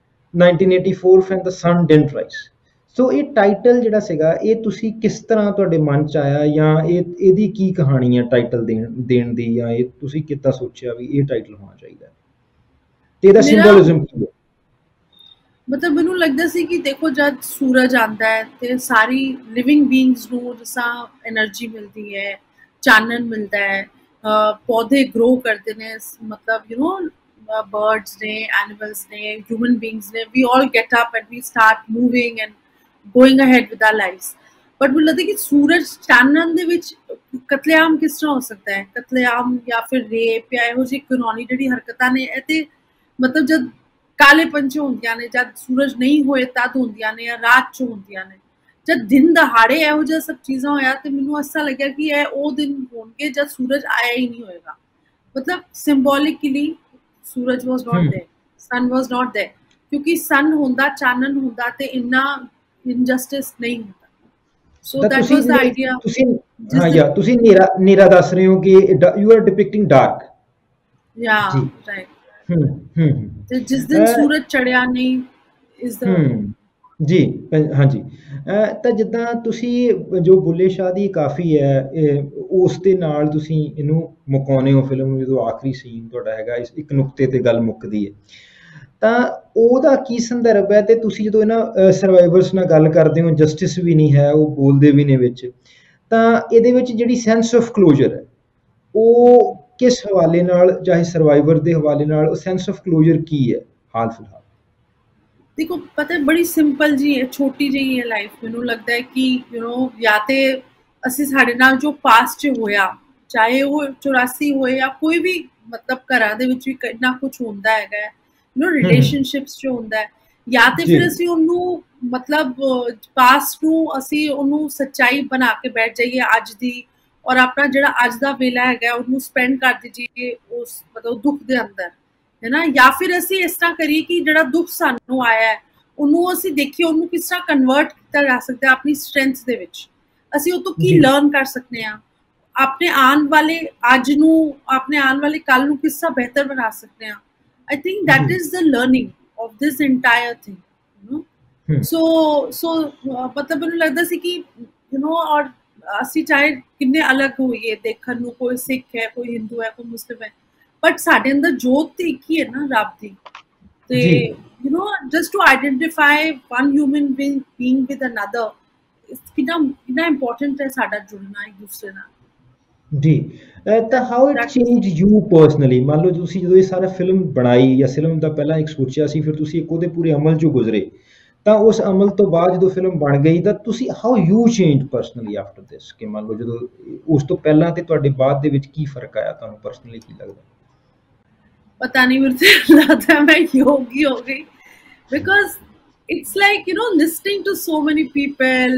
1984 when the sun didn't rise. So ਇਹ ਟਾਈਟਲ ਜਿਹੜਾ ਸੀਗਾ, ਇਹ ਤੁਸੀਂ ਕਿਸ ਤਰ੍ਹਾਂ ਤੁਹਾਡੇ ਮਨ 'ਚ ਆਇਆ, ਜਾਂ ਇਹਦੀ ਕੀ ਕਹਾਣੀ ਹੈ ਟਾਈਟਲ ਦੇਣ ਦੀ, ਜਾਂ ਇਹ ਤੁਸੀਂ ਕਿੱਦਾਂ ਸੋਚਿਆ ਵੀ ਇਹ ਟਾਈਟਲ ਹੋਣਾ ਚਾਹੀਦਾ, ਤੇ ਇਹਦਾ ਸਿੰਬੋਲਿਜ਼ਮ ਕੀ ਹੈ? ਮਤਲਬ ਮੈਨੂੰ ਲੱਗਦਾ ਸੀ ਕਿ ਦੇਖੋ, ਜਦ ਸੂਰਜ ਆਉਂਦਾ ਹੈ ਤੇ ਸਾਰੀ ਲਿਵਿੰਗ ਬੀਇੰਗਸ ਨੂੰ ਜਿਸਾ એનર્ਜੀ ਮਿਲਦੀ ਹੈ, ਚਾਨਣ ਮਿਲਦਾ ਹੈ, ਪੌਦੇ ਗਰੋ ਕਰਦੇ ਨੇ, ਮਤਲਬ ਯੂ ਨੋ ਬਰਡਸ ਨੇ, ਐਨੀਮਲਸ ਨੇ, ਹਿਊਮਨ ਬੀਇੰਗਸ ਨੇ, we all get up and we start moving and going ahead with our lives. But ਮੈਨੂੰ ਲੱਗਦਾ ਕਿ ਸੂਰਜ ਚਾਨਣ ਦੇ ਵਿੱਚ ਕਤਲੇਆਮ ਕਿਸ ਤਰ੍ਹਾਂ ਹੋ ਸਕਦਾ ਹੈ? ਕਤਲੇਆਮ ਜਾਂ ਫਿਰ ਰੇਪ ਜਾਂ ਇਹੋ ਜਿਹੀ ਕਾਨੂੰਨੀ ਜਿਹੜੀ ਹਰਕਤਾਂ ਨੇ, ਇਹ ਤੇ ਮਤਲਬ ਜਦ ਕਾਲੇ ਪੰਛੀ ਹੁੰਦੀਆਂ ਨੇ, ਜਦ ਸੂਰਜ ਨਹੀਂ ਹੋਏ ਤਦ ਹੁੰਦੀਆਂ ਨੇ, ਜਾਂ ਰਾਤ 'ਚ ਹੁੰਦੀਆਂ ਨੇ। ਜਦ ਦਿਨ ਦਹਾੜੇ ਇਹੋ ਜਿਹਾ ਸਭ ਚੀਜ਼ਾਂ ਹੋਇਆ, ਤੇ ਮੈਨੂੰ ਐਸਾ ਲੱਗਿਆ ਕਿ ਇਹ ਉਹ ਦਿਨ ਹੋਣਗੇ ਜਦ ਸੂਰਜ ਆਇਆ ਹੀ ਨਹੀਂ ਹੋਏਗਾ। ਮਤਲਬ ਸਿੰਬੋਲਿਕਲੀ ਸੂਰਜ ਵਾਸ ਨਾਟ ਦੇयर, ਸਨ ਵਾਸ ਨਾਟ ਦੇयर, ਕਿਉਂਕਿ ਸਨ ਹੁੰਦਾ, ਚਾਨਣ ਹੁੰਦਾ, ਤੇ ਇੰਨਾ ਇਨਜਸਟਿਸ ਨਹੀਂ ਹੁੰਦਾ। So that was the idea. ਤੁਸੀਂ ਨੀਰਾ ਦੱਸ ਰਹੇ ਹੋ ਕਿ you are depicting dark. Yeah right. ਤੇ ਜਿਸ ਦਿਨ ਸੂਰਜ ਚੜਿਆ ਨਹੀਂ ਇਸ ਦਾ ਜੀ, ਹਾਂਜੀ। ਤਾਂ ਜਿੱਦਾਂ ਤੁਸੀਂ ਜੋ ਬੁੱਲੇ ਸ਼ਾਹ ਦੀ ਕਾਫੀ ਹੈ, ਉਸ ਦੇ ਨਾਲ ਤੁਸੀਂ ਇਹਨੂੰ ਮੁਕਾਉਂਦੇ ਹੋ ਫਿਲਮ ਨੂੰ, ਜਦੋਂ ਆਖਰੀ ਸੀਨ ਤੁਹਾਡਾ ਹੈਗਾ, ਇੱਕ ਨੁਕਤੇ ਤੇ ਗੱਲ ਮੁੱਕਦੀ ਹੈ, ਤਾਂ ਉਹਦਾ ਕੀ ਸੰਦਰਭ ਹੈ? ਤੇ ਤੁਸੀਂ ਜਦੋਂ ਇਹਨਾਂ ਸਰਵਾਈਵਰਸ ਨਾਲ ਗੱਲ ਕਰਦੇ ਹੋ, ਜਸਟਿਸ ਵੀ ਨਹੀਂ ਹੈ, ਉਹ ਬੋਲਦੇ ਵੀ ਨੇ ਵਿੱਚ, ਤਾਂ ਇਹਦੇ ਵਿੱਚ ਜਿਹੜੀ ਸੈਂਸ ਆਫ ਕਲੋਜ਼ਰ ਹੈ, ਉਹ ਕਿਸ ਹਵਾਲੇ ਨਾਲ, ਚਾਹੇ ਸਰਵਾਈਵਰ ਦੇ ਹਵਾਲੇ ਨਾਲ, ਉਹ ਸੈਂਸ ਆਫ ਕਲੋਜ਼ਰ ਕੀ ਹੈ ਹਾਲ ਫਿਲਹਾਲ? ਦੇਖੋ, ਪਤਾ ਬੜੀ ਸਿੰਪਲ ਜੀ ਹੈ, ਛੋਟੀ ਜਿਹੀ ਹੈ ਲਾਈਫ। ਮੈਨੂੰ ਲੱਗਦਾ ਹੈ ਕਿ ਯੂ ਨੋ, ਜਾਂ ਤੇ ਅਸੀਂ ਸਾਡੇ ਨਾਲ ਜੋ ਪਾਸਟ 'ਚ ਹੋਇਆ, ਚਾਹੇ ਉਹ 84 ਹੋਏ ਜਾਂ ਕੋਈ ਵੀ, ਮਤਲਬ ਘਰਾਂ ਦੇ ਵਿੱਚ ਵੀ ਕਿੰਨਾ ਕੁਛ ਹੁੰਦਾ ਹੈਗਾ, ਯੂ ਨੋ, ਰਿਲੇਸ਼ਨਸ਼ਿਪਸ 'ਚ ਹੁੰਦਾ, ਜਾਂ ਤੇ ਫਿਰ ਅਸੀਂ ਉਹਨੂੰ ਮਤਲਬ ਪਾਸਟ ਨੂੰ ਅਸੀਂ ਉਹਨੂੰ ਸੱਚਾਈ ਬਣਾ ਕੇ ਬੈਠ ਜਾਈਏ ਅੱਜ ਦੀ, ਔਰ ਆਪਣਾ ਜਿਹੜਾ ਅੱਜ ਦਾ ਵੇਲਾ ਹੈਗਾ ਉਹਨੂੰ ਸਪੈਂਡ ਕਰ ਦਈਏ ਉਸ ਮਤਲਬ ਦੁੱਖ ਦੇ ਅੰਦਰ, ਹੈ ਨਾ। ਜਾਂ ਫਿਰ ਅਸੀਂ ਇਸ ਤਰ੍ਹਾਂ ਕਰੀਏ ਕਿ ਜਿਹੜਾ ਦੁੱਖ ਸਾਨੂੰ ਆਇਆ ਹੈ ਉਹਨੂੰ ਅਸੀਂ ਦੇਖੀਏ, ਉਹਨੂੰ ਕਿਸ ਤਰ੍ਹਾਂ ਕਨਵਰਟ ਕੀਤਾ ਜਾ ਸਕਦਾ ਆਪਣੀ ਸਟਰੈਂਥ ਦੇ ਵਿੱਚ, ਅਸੀਂ ਉਹ ਤੋਂ ਕੀ ਲਰਨ ਕਰ ਸਕਦੇ ਹਾਂ, ਆਪਣੇ ਆਉਣ ਵਾਲੇ ਅੱਜ ਨੂੰ, ਆਪਣੇ ਆਉਣ ਵਾਲੇ ਕੱਲ ਨੂੰ ਕਿਸ ਤਰ੍ਹਾਂ ਬਿਹਤਰ ਬਣਾ ਸਕਦੇ ਹਾਂ। I think that is the learning of this entire thing, you know. So मतलब ਮੈਨੂੰ ਲੱਗਦਾ ਸੀ ਕਿ you know, ਔਰ ਅਸੀਂ ਚਾਹੇ ਕਿੰਨੇ ਅਲੱਗ ਹੋਈਏ ਦੇਖਣ ਨੂੰ, ਕੋਈ ਸਿੱਖ ਹੈ, ਕੋਈ ਹਿੰਦੂ ਹੈ, ਕੋਈ ਮੁਸਲਿਮ ਹੈ, ਬਟ ਸਾਡੇ ਅੰਦਰ ਜੋਤ ਤੇ ਇੱਕ ਹੀ ਹੈ ਨਾ, ਰੱਬ ਦੀ। ਤੇ you know, just to identify one human being with another, ਕਿੰਨਾ important ਹੈ ਸਾਡਾ ਜੁੜਨਾ ਇੱਕ ਦੂਸਰੇ ਨਾਲ। ਜੀ, ਤਾਂ how it change you personally? ਮੰਨ ਲਓ ਤੁਸੀਂ ਜਦੋਂ ਇਹ ਸਾਰਾ ਫਿਲਮ ਬਣਾਈ, ਜਾਂ ਫਿਲਮ ਦਾ ਪਹਿਲਾਂ ਇੱਕ ਸੋਚਿਆ ਸੀ, ਫਿਰ ਤੁਸੀਂ ਇੱਕ ਉਹਦੇ ਪੂਰੇ ਅਮਲ 'ਚੋਂ ਗੁਜ਼ਰੇ, ਤਾਂ ਉਸ ਅਮਲ ਤੋਂ ਬਾਅਦ ਜਦੋਂ ਫਿਲਮ ਬਣ ਗਈ, ਤਾਂ ਤੁਸੀਂ how you change personally after this? ਕਿ ਮੰਨ ਲਓ ਜਦੋਂ ਉਸ ਤੋਂ ਪਹਿਲਾਂ ਤੇ ਤੁਹਾਡੇ ਬਾਅਦ ਦੇ ਵਿੱਚ ਕੀ ਫਰਕ ਆਇਆ, ਤੁਹਾਨੂੰ ਪਰਸਨਲੀ ਕੀ ਲੱਗਦਾ? ਪਤਾ ਨਹੀਂ, ਮੈਨੂੰ ਲੱਗਦਾ ਮੈਂ ਯੋਗੀ ਹੋ ਗਈ, because it's like, you know, listening to so many people,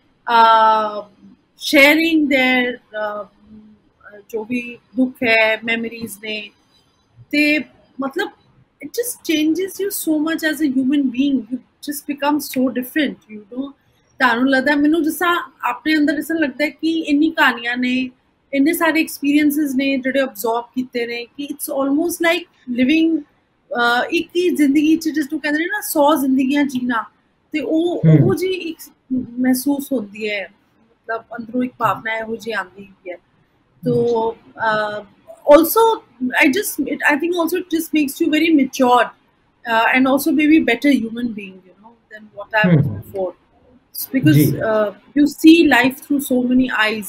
sharing their जो भी दुख है, memories ने, ते मतलब it just changes you so much as a human being. You just become so different, you know. ਤੁਹਾਨੂੰ ਲੱਗਦਾ ਮੈਨੂੰ ਜਿਸਾ ਆਪਣੇ ਅੰਦਰ ਇਸ ਲੱਗਦਾ ਕਿ ਇੰਨੀ ਕਹਾਣੀਆਂ ਨੇ, ਇੰਨੇ ਸਾਰੇ ਐਕਸਪੀਰੀਐਂਸਸ ਨੇ ਜਿਹੜੇ ਅਬਜ਼ੌਰਬ ਕੀਤੇ ਨੇ ਕਿ ਇਟਸ ਆਲਮੋਸਟ ਲਾਈਕ ਲਿਵਿੰਗ ਇੱਕ ਹੀ ਜ਼ਿੰਦਗੀ ਚ ਜਿਸ ਨੂੰ ਕਹਿੰਦੇ ਨੇ ਨਾ 100 ਜ਼ਿੰਦਗੀਆਂ ਜੀਣਾ, ਤੇ ਉਹ ਜੀ ਇੱਕ ਮਹਿਸੂਸ ਹੁੰਦੀ ਹੈ, ਮਤਲਬ ਅੰਦਰੋਂ ਇੱਕ ਭਾਵਨਾ ਇਹੋ ਜਿਹੀ ਆਉਂਦੀ ਹੈ। ਤੋ also I think also it just makes you very mature and also maybe better human being, you know, than what I was before, because you see life through so many eyes.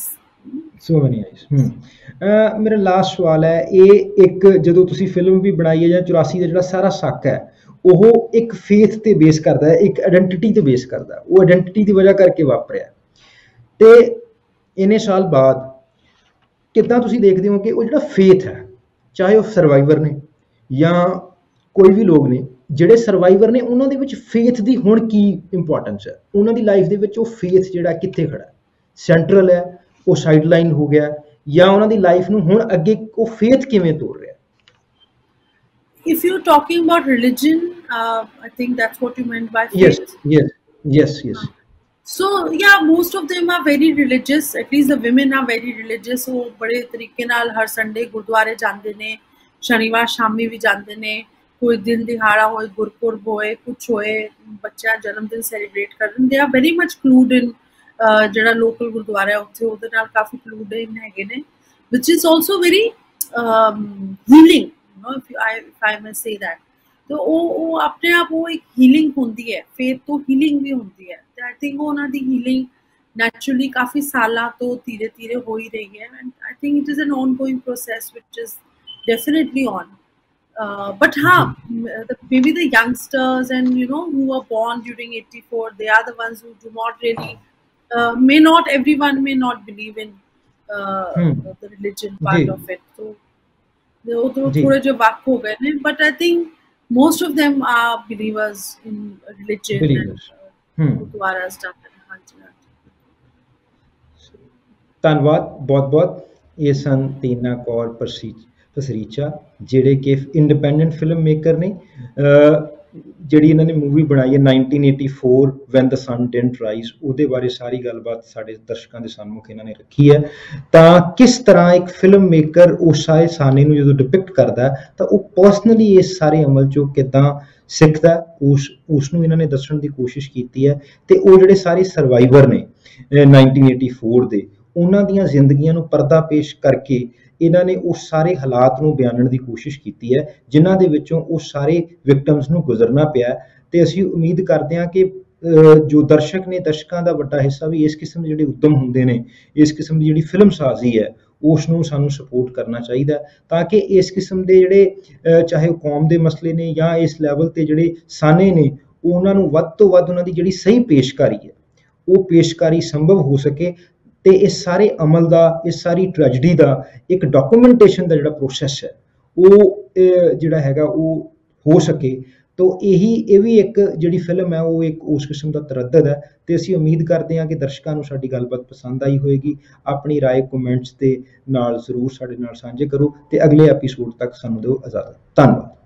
ਮੇਰਾ last ਸਵਾਲ ਹੈ, ਇਹ ਇੱਕ ਜਦੋਂ ਤੁਸੀਂ film ਵੀ ਬਣਾਈ ਹੈ ਜਾਂ 84 ਦਾ ਜਿਹੜਾ ਸਾਰਾ ਸ਼ੱਕ ਹੈ ਉਹ ਇੱਕ ਫੇਥ ਤੇ ਬੇਸ ਕਰਦਾ ਹੈ, ਇੱਕ ਆਇਡੈਂਟੀਟੀ ਤੇ ਬੇਸ ਕਰਦਾ, ਉਹ ਆਇਡੈਂਟੀਟੀ ਦੀ ਵਜ੍ਹਾ ਕਰਕੇ ਵਾਪਰਿਆ, ਤੇ ਇੰਨੇ ਸਾਲ ਬਾਅਦ ਕਿੱਦਾਂ ਤੁਸੀਂ ਦੇਖਦੇ ਹੋ ਕਿ ਉਹ ਜਿਹੜਾ ਫੇਥ ਹੈ, ਚਾਹੇ ਉਹ ਸਰਵਾਈਵਰ ਨੇ ਜਾਂ ਕੋਈ ਵੀ ਲੋਕ ਨੇ ਜਿਹੜੇ ਸਰਵਾਈਵਰ ਨੇ, ਉਹਨਾਂ ਦੇ ਵਿੱਚ ਫੇਥ ਦੀ ਹੁਣ ਕੀ ਇੰਪੋਰਟੈਂਸ ਹੈ, ਉਹਨਾਂ ਦੀ ਲਾਈਫ ਦੇ ਵਿੱਚ ਉਹ ਫੇਥ ਜਿਹੜਾ ਕਿੱਥੇ ਖੜਾ, ਸੈਂਟਰਲ ਹੈ, ਉਹ ਸਾਈਡ ਲਾਈਨ ਹੋ ਗਿਆ, ਜਾਂ ਉਹਨਾਂ ਦੀ ਲਾਈਫ ਨੂੰ ਹੁਣ ਅੱਗੇ ਉਹ ਫੇਥ ਕਿਵੇਂ ਤੋਰ ਰਿਹਾ? If you're talking about religion, I think that's what you meant by faith. Yes. So yeah, most of them are very religious. At least the women are very religious. वो बड़े तरीके नाल हर संडे गुरुद्वारे जाते ने, शनिवार शामी भी जाते ने, कोई दिन दिहाड़ा होए, गुरपुरब होए, कुछ होए, बच्चा जन्मदिन सेलिब्रेट करन, they are very much clued in. ਜਿਹੜਾ ਲੋਕਲ ਗੁਰਦੁਆਰਾ ਹੈ ਉੱਥੇ ਉਹਦੇ ਨਾਲ ਕਾਫੀ clued in ਹੈਗੇ ਨੇ, which is also very healing, you know, if I may say that. तो ਉਹ ਆਪਣੇ ਆਪ ਉਹ ਇੱਕ ਹੀਲਿੰਗ ਹੁੰਦੀ ਹੈ, ਫੇਥ ਤੋਂ ਹੀਲਿੰਗ ਵੀ ਹੁੰਦੀ ਹੈ, ਤੇ ਆਈ ਥਿੰਕ ਉਹਨਾਂ ਦੀ ਹੀਲਿੰਗ ਨੈਚੁਰਲੀ ਕਾਫੀ ਸਾਲਾਂ ਤੋਂ ਧੀਰੇ ਧੀਰੇ ਹੋ ਹੀ ਰਹੀ ਹੈ, and I think it is an ongoing process which is definitely on. But maybe the youngsters and, you know, who were born during 84, they are the ones who do not really everyone may not believe in the religion part of it, so they थोड़े जो वाक हो गए ने, but I think most of them are believers in religion and gurdwara stuff. ਧੰਨਵਾਦ ਬਹੁਤ ਬਹੁਤ। ਇਹ ਸਨ ਤੀਨਾ ਕੌਰ ਪਸਰੀਚਾ ਜਿਹੜੇ ਕਿ ਇੰਡੀਪੈਂਡੈਂਟ ਫਿਲਮ ਮੇਕਰ ਨੇ, ਜਿਹੜੀ ਇਹਨਾਂ ਨੇ ਮੂਵੀ ਬਣਾਈ ਹੈ 1984 when the sun didn't rise, ਉਹਦੇ ਬਾਰੇ ਸਾਰੀ ਗੱਲਬਾਤ ਸਾਡੇ ਦਰਸ਼ਕਾਂ ਦੇ ਸਾਹਮਣੇ ਇਹਨਾਂ ਨੇ ਰੱਖੀ ਹੈ। ਤਾਂ ਕਿਸ ਤਰ੍ਹਾਂ ਇੱਕ ਫਿਲਮ ਮੇਕਰ ਉਸ ਸਾਰੇ ਸਾਨੇ ਨੂੰ ਜਦੋਂ ਡਿਪਿਕਟ ਕਰਦਾ ਤਾਂ ਉਹ ਪਰਸਨਲੀ ਇਸ ਸਾਰੇ ਅਮਲ 'ਚੋਂ ਕਿੱਦਾਂ ਸਿੱਖਦਾ, ਉਸ ਨੂੰ ਇਹਨਾਂ ਨੇ ਦੱਸਣ ਦੀ ਕੋਸ਼ਿਸ਼ ਕੀਤੀ ਹੈ। ਤੇ ਉਹ ਜਿਹੜੇ ਸਾਰੇ ਸਰਵਾਈਵਰ ਨੇ 1984 ਦੇ, ਉਹਨਾਂ ਦੀਆਂ ਜ਼ਿੰਦਗੀਆਂ ਨੂੰ ਪਰਦਾ ਪੇਸ਼ ਕਰਕੇ ਇਹਨਾਂ ਨੇ ਉਸ ਸਾਰੇ ਹਾਲਾਤ ਨੂੰ ਬਿਆਨਣ ਦੀ ਕੋਸ਼ਿਸ਼ ਕੀਤੀ ਹੈ ਜਿਨ੍ਹਾਂ ਦੇ ਵਿੱਚੋਂ ਉਹ ਸਾਰੇ ਵਿਕਟਮਸ ਨੂੰ ਗੁਜ਼ਰਨਾ ਪਿਆ। ਤੇ ਅਸੀਂ ਉਮੀਦ ਕਰਦੇ ਹਾਂ ਕਿ ਜੋ ਦਰਸ਼ਕ ਨੇ, ਦਰਸ਼ਕਾਂ ਦਾ ਵੱਡਾ ਹਿੱਸਾ ਵੀ ਇਸ ਕਿਸਮ ਦੇ ਜਿਹੜੇ ਉੱਦਮ ਹੁੰਦੇ ਨੇ, ਇਸ ਕਿਸਮ ਦੀ ਜਿਹੜੀ ਫਿਲਮ ਸਾਜ਼ੀ ਹੈ ਉਸ ਨੂੰ ਸਾਨੂੰ ਸਪੋਰਟ ਕਰਨਾ ਚਾਹੀਦਾ, ਤਾਂ ਕਿ ਇਸ ਕਿਸਮ ਦੇ ਜਿਹੜੇ ਚਾਹੇ ਉਹ ਕੌਮ ਦੇ ਮਸਲੇ ਨੇ ਜਾਂ ਇਸ ਲੈਵਲ 'ਤੇ ਜਿਹੜੇ ਸਾਨੇ ਨੇ, ਉਹਨਾਂ ਨੂੰ ਵੱਧ ਤੋਂ ਵੱਧ ਉਹਨਾਂ ਦੀ ਜਿਹੜੀ ਸਹੀ ਪੇਸ਼ਕਾਰੀ ਹੈ ਉਹ ਪੇਸ਼ਕਾਰੀ ਸੰਭਵ ਹੋ ਸਕੇ, ਤੇ ਇਸ ਸਾਰੇ ਅਮਲ ਦਾ, ਇਸ ਸਾਰੀ ਟ੍ਰੈਜਡੀ ਦਾ ਇੱਕ ਡਾਕੂਮੈਂਟੇਸ਼ਨ ਦਾ ਜਿਹੜਾ ਪ੍ਰੋਸੈਸ ਹੈ ਉਹ ਜਿਹੜਾ ਹੈਗਾ ਉਹ ਹੋ ਸਕੇ। ਤੋ ਇਹ ਵੀ ਇੱਕ ਜਿਹੜੀ ਫਿਲਮ ਹੈ ਉਹ ਇੱਕ ਉਸ ਕਿਸਮ ਦਾ ਤਰੱਦਦ ਹੈ, ਤੇ ਅਸੀਂ ਉਮੀਦ ਕਰਦੇ ਹਾਂ ਕਿ ਦਰਸ਼ਕਾਂ ਨੂੰ ਸਾਡੀ ਗੱਲਬਾਤ ਪਸੰਦ ਆਈ ਹੋਏਗੀ। ਆਪਣੀ ਰਾਏ ਕਮੈਂਟਸ ਦੇ ਨਾਲ ਜ਼ਰੂਰ ਸਾਡੇ ਨਾਲ ਸਾਂਝੇ ਕਰੋ, ਤੇ ਅਗਲੇ ਐਪੀਸੋਡ ਤੱਕ ਸਾਨੂੰ ਦਿਓ ਇਜਾਜ਼ਤ। ਧੰਨਵਾਦ।